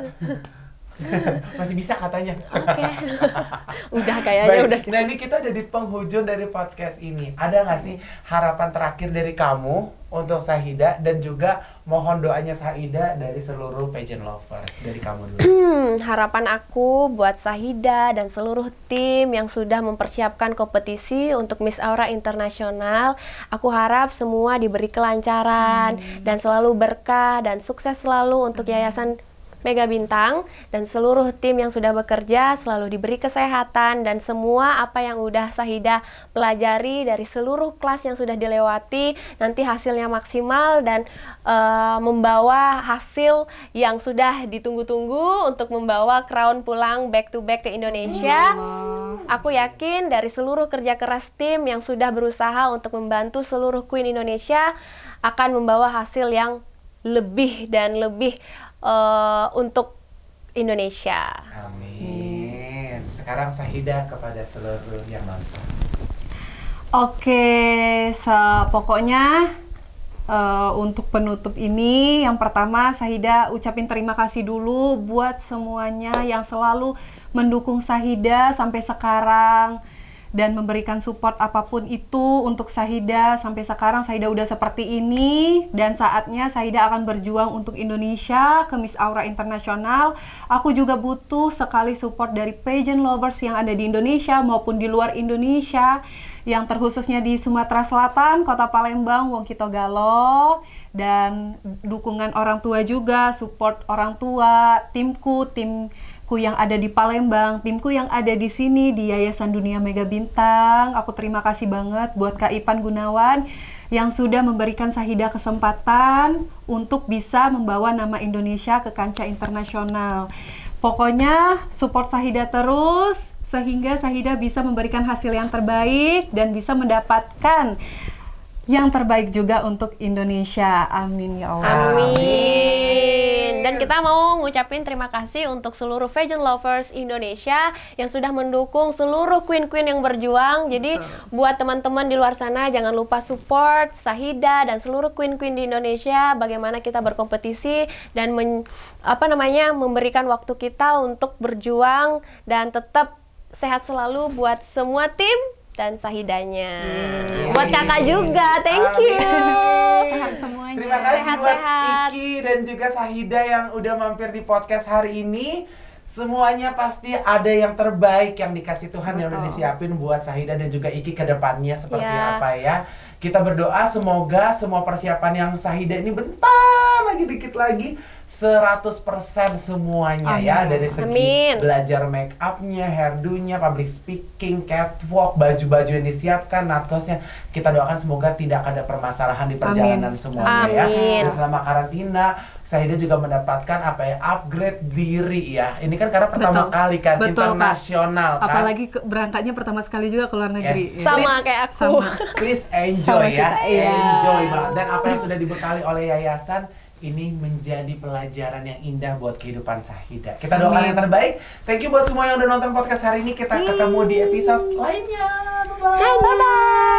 Speaker 3: Masih bisa katanya.
Speaker 2: Oke. Udah kayaknya
Speaker 3: Baik,
Speaker 2: udah
Speaker 3: nah ini kita udah di penghujung dari podcast ini. Ada nggak sih harapan terakhir dari kamu untuk Sahida, dan juga mohon doanya Sahida dari seluruh pageant lovers, dari kamu dulu.
Speaker 2: Harapan aku buat Sahida dan seluruh tim yang sudah mempersiapkan kompetisi untuk Miss Aura Internasional, aku harap semua diberi kelancaran dan selalu berkah dan sukses selalu untuk Yayasan Mega Bintang, dan seluruh tim yang sudah bekerja selalu diberi kesehatan, dan semua apa yang udah Sahida pelajari dari seluruh kelas yang sudah dilewati nanti hasilnya maksimal dan membawa hasil yang sudah ditunggu-tunggu untuk membawa crown pulang back to back ke Indonesia. Aku yakin dari seluruh kerja keras tim yang sudah berusaha untuk membantu seluruh Queen Indonesia akan membawa hasil yang lebih dan lebih untuk Indonesia.
Speaker 3: Amin. Sekarang Sahida kepada seluruh yang nonton.
Speaker 1: Oke, pokoknya untuk penutup ini, yang pertama Sahida ucapin terima kasih dulu buat semuanya yang selalu mendukung Sahida sampai sekarang dan memberikan support apapun itu untuk Sahida. Sampai sekarang Sahida udah seperti ini, dan saatnya Sahida akan berjuang untuk Indonesia ke Miss Aura Internasional. Aku juga butuh sekali support dari pageant lovers yang ada di Indonesia maupun di luar Indonesia, yang terkhususnya di Sumatera Selatan, Kota Palembang, Wong Kitogalo, dan dukungan orang tua juga, support orang tua, timku timku yang ada di Palembang, timku yang ada di sini di Yayasan Dunia Mega Bintang. Aku terima kasih banget buat Kak Ivan Gunawan yang sudah memberikan Sahida kesempatan untuk bisa membawa nama Indonesia ke kancah internasional. Pokoknya support Sahida terus sehingga Sahida bisa memberikan hasil yang terbaik dan bisa mendapatkan yang terbaik juga untuk Indonesia. Amin ya Allah.
Speaker 2: Amin. Dan kita mau ngucapin terima kasih untuk seluruh Fashion Lovers Indonesia yang sudah mendukung seluruh queen-queen yang berjuang. Jadi buat teman-teman di luar sana jangan lupa support Sahida dan seluruh queen-queen di Indonesia, bagaimana kita berkompetisi dan memberikan waktu kita untuk berjuang dan tetap sehat selalu buat semua tim dan Sahidanya. Buat kakak juga, thank you.
Speaker 1: Sehat semuanya.
Speaker 3: Terima kasih buat
Speaker 2: Sehat-sehat.
Speaker 3: Iki dan juga Sahida yang udah mampir di podcast hari ini. Semuanya pasti ada yang terbaik yang dikasih Tuhan yang udah disiapin buat Sahida dan juga Iki ke depannya seperti apa ya. Kita berdoa semoga semua persiapan yang Sahida ini bentar lagi, dikit lagi 100% semuanya.
Speaker 1: Amin.
Speaker 3: Ya, dari segi
Speaker 2: Amin.
Speaker 3: belajar make up-nya, hairdo-nya, public speaking, catwalk, baju-baju yang disiapkan, natkosnya. Kita doakan semoga tidak ada permasalahan di perjalanan semuanya ya.
Speaker 2: Amin.
Speaker 3: Dan selama karantina Sahida juga mendapatkan upgrade diri ya. Ini kan karena pertama kali kan
Speaker 1: Betul, Kak.
Speaker 3: internasional kan.
Speaker 1: Apalagi berangkatnya pertama sekali juga ke luar negeri.
Speaker 3: Yes.
Speaker 2: Sama kayak aku.
Speaker 3: Please enjoy
Speaker 1: Sama
Speaker 3: ya.
Speaker 1: kita, iya.
Speaker 3: Enjoy banget. Dan apa yang sudah dibekali oleh yayasan ini menjadi pelajaran yang indah buat kehidupan Sahida. Kita doakan
Speaker 1: Amin.
Speaker 3: yang terbaik. Thank you buat semua yang udah nonton podcast hari ini. Kita ketemu di episode lainnya. Bye-bye.
Speaker 2: Bye-bye.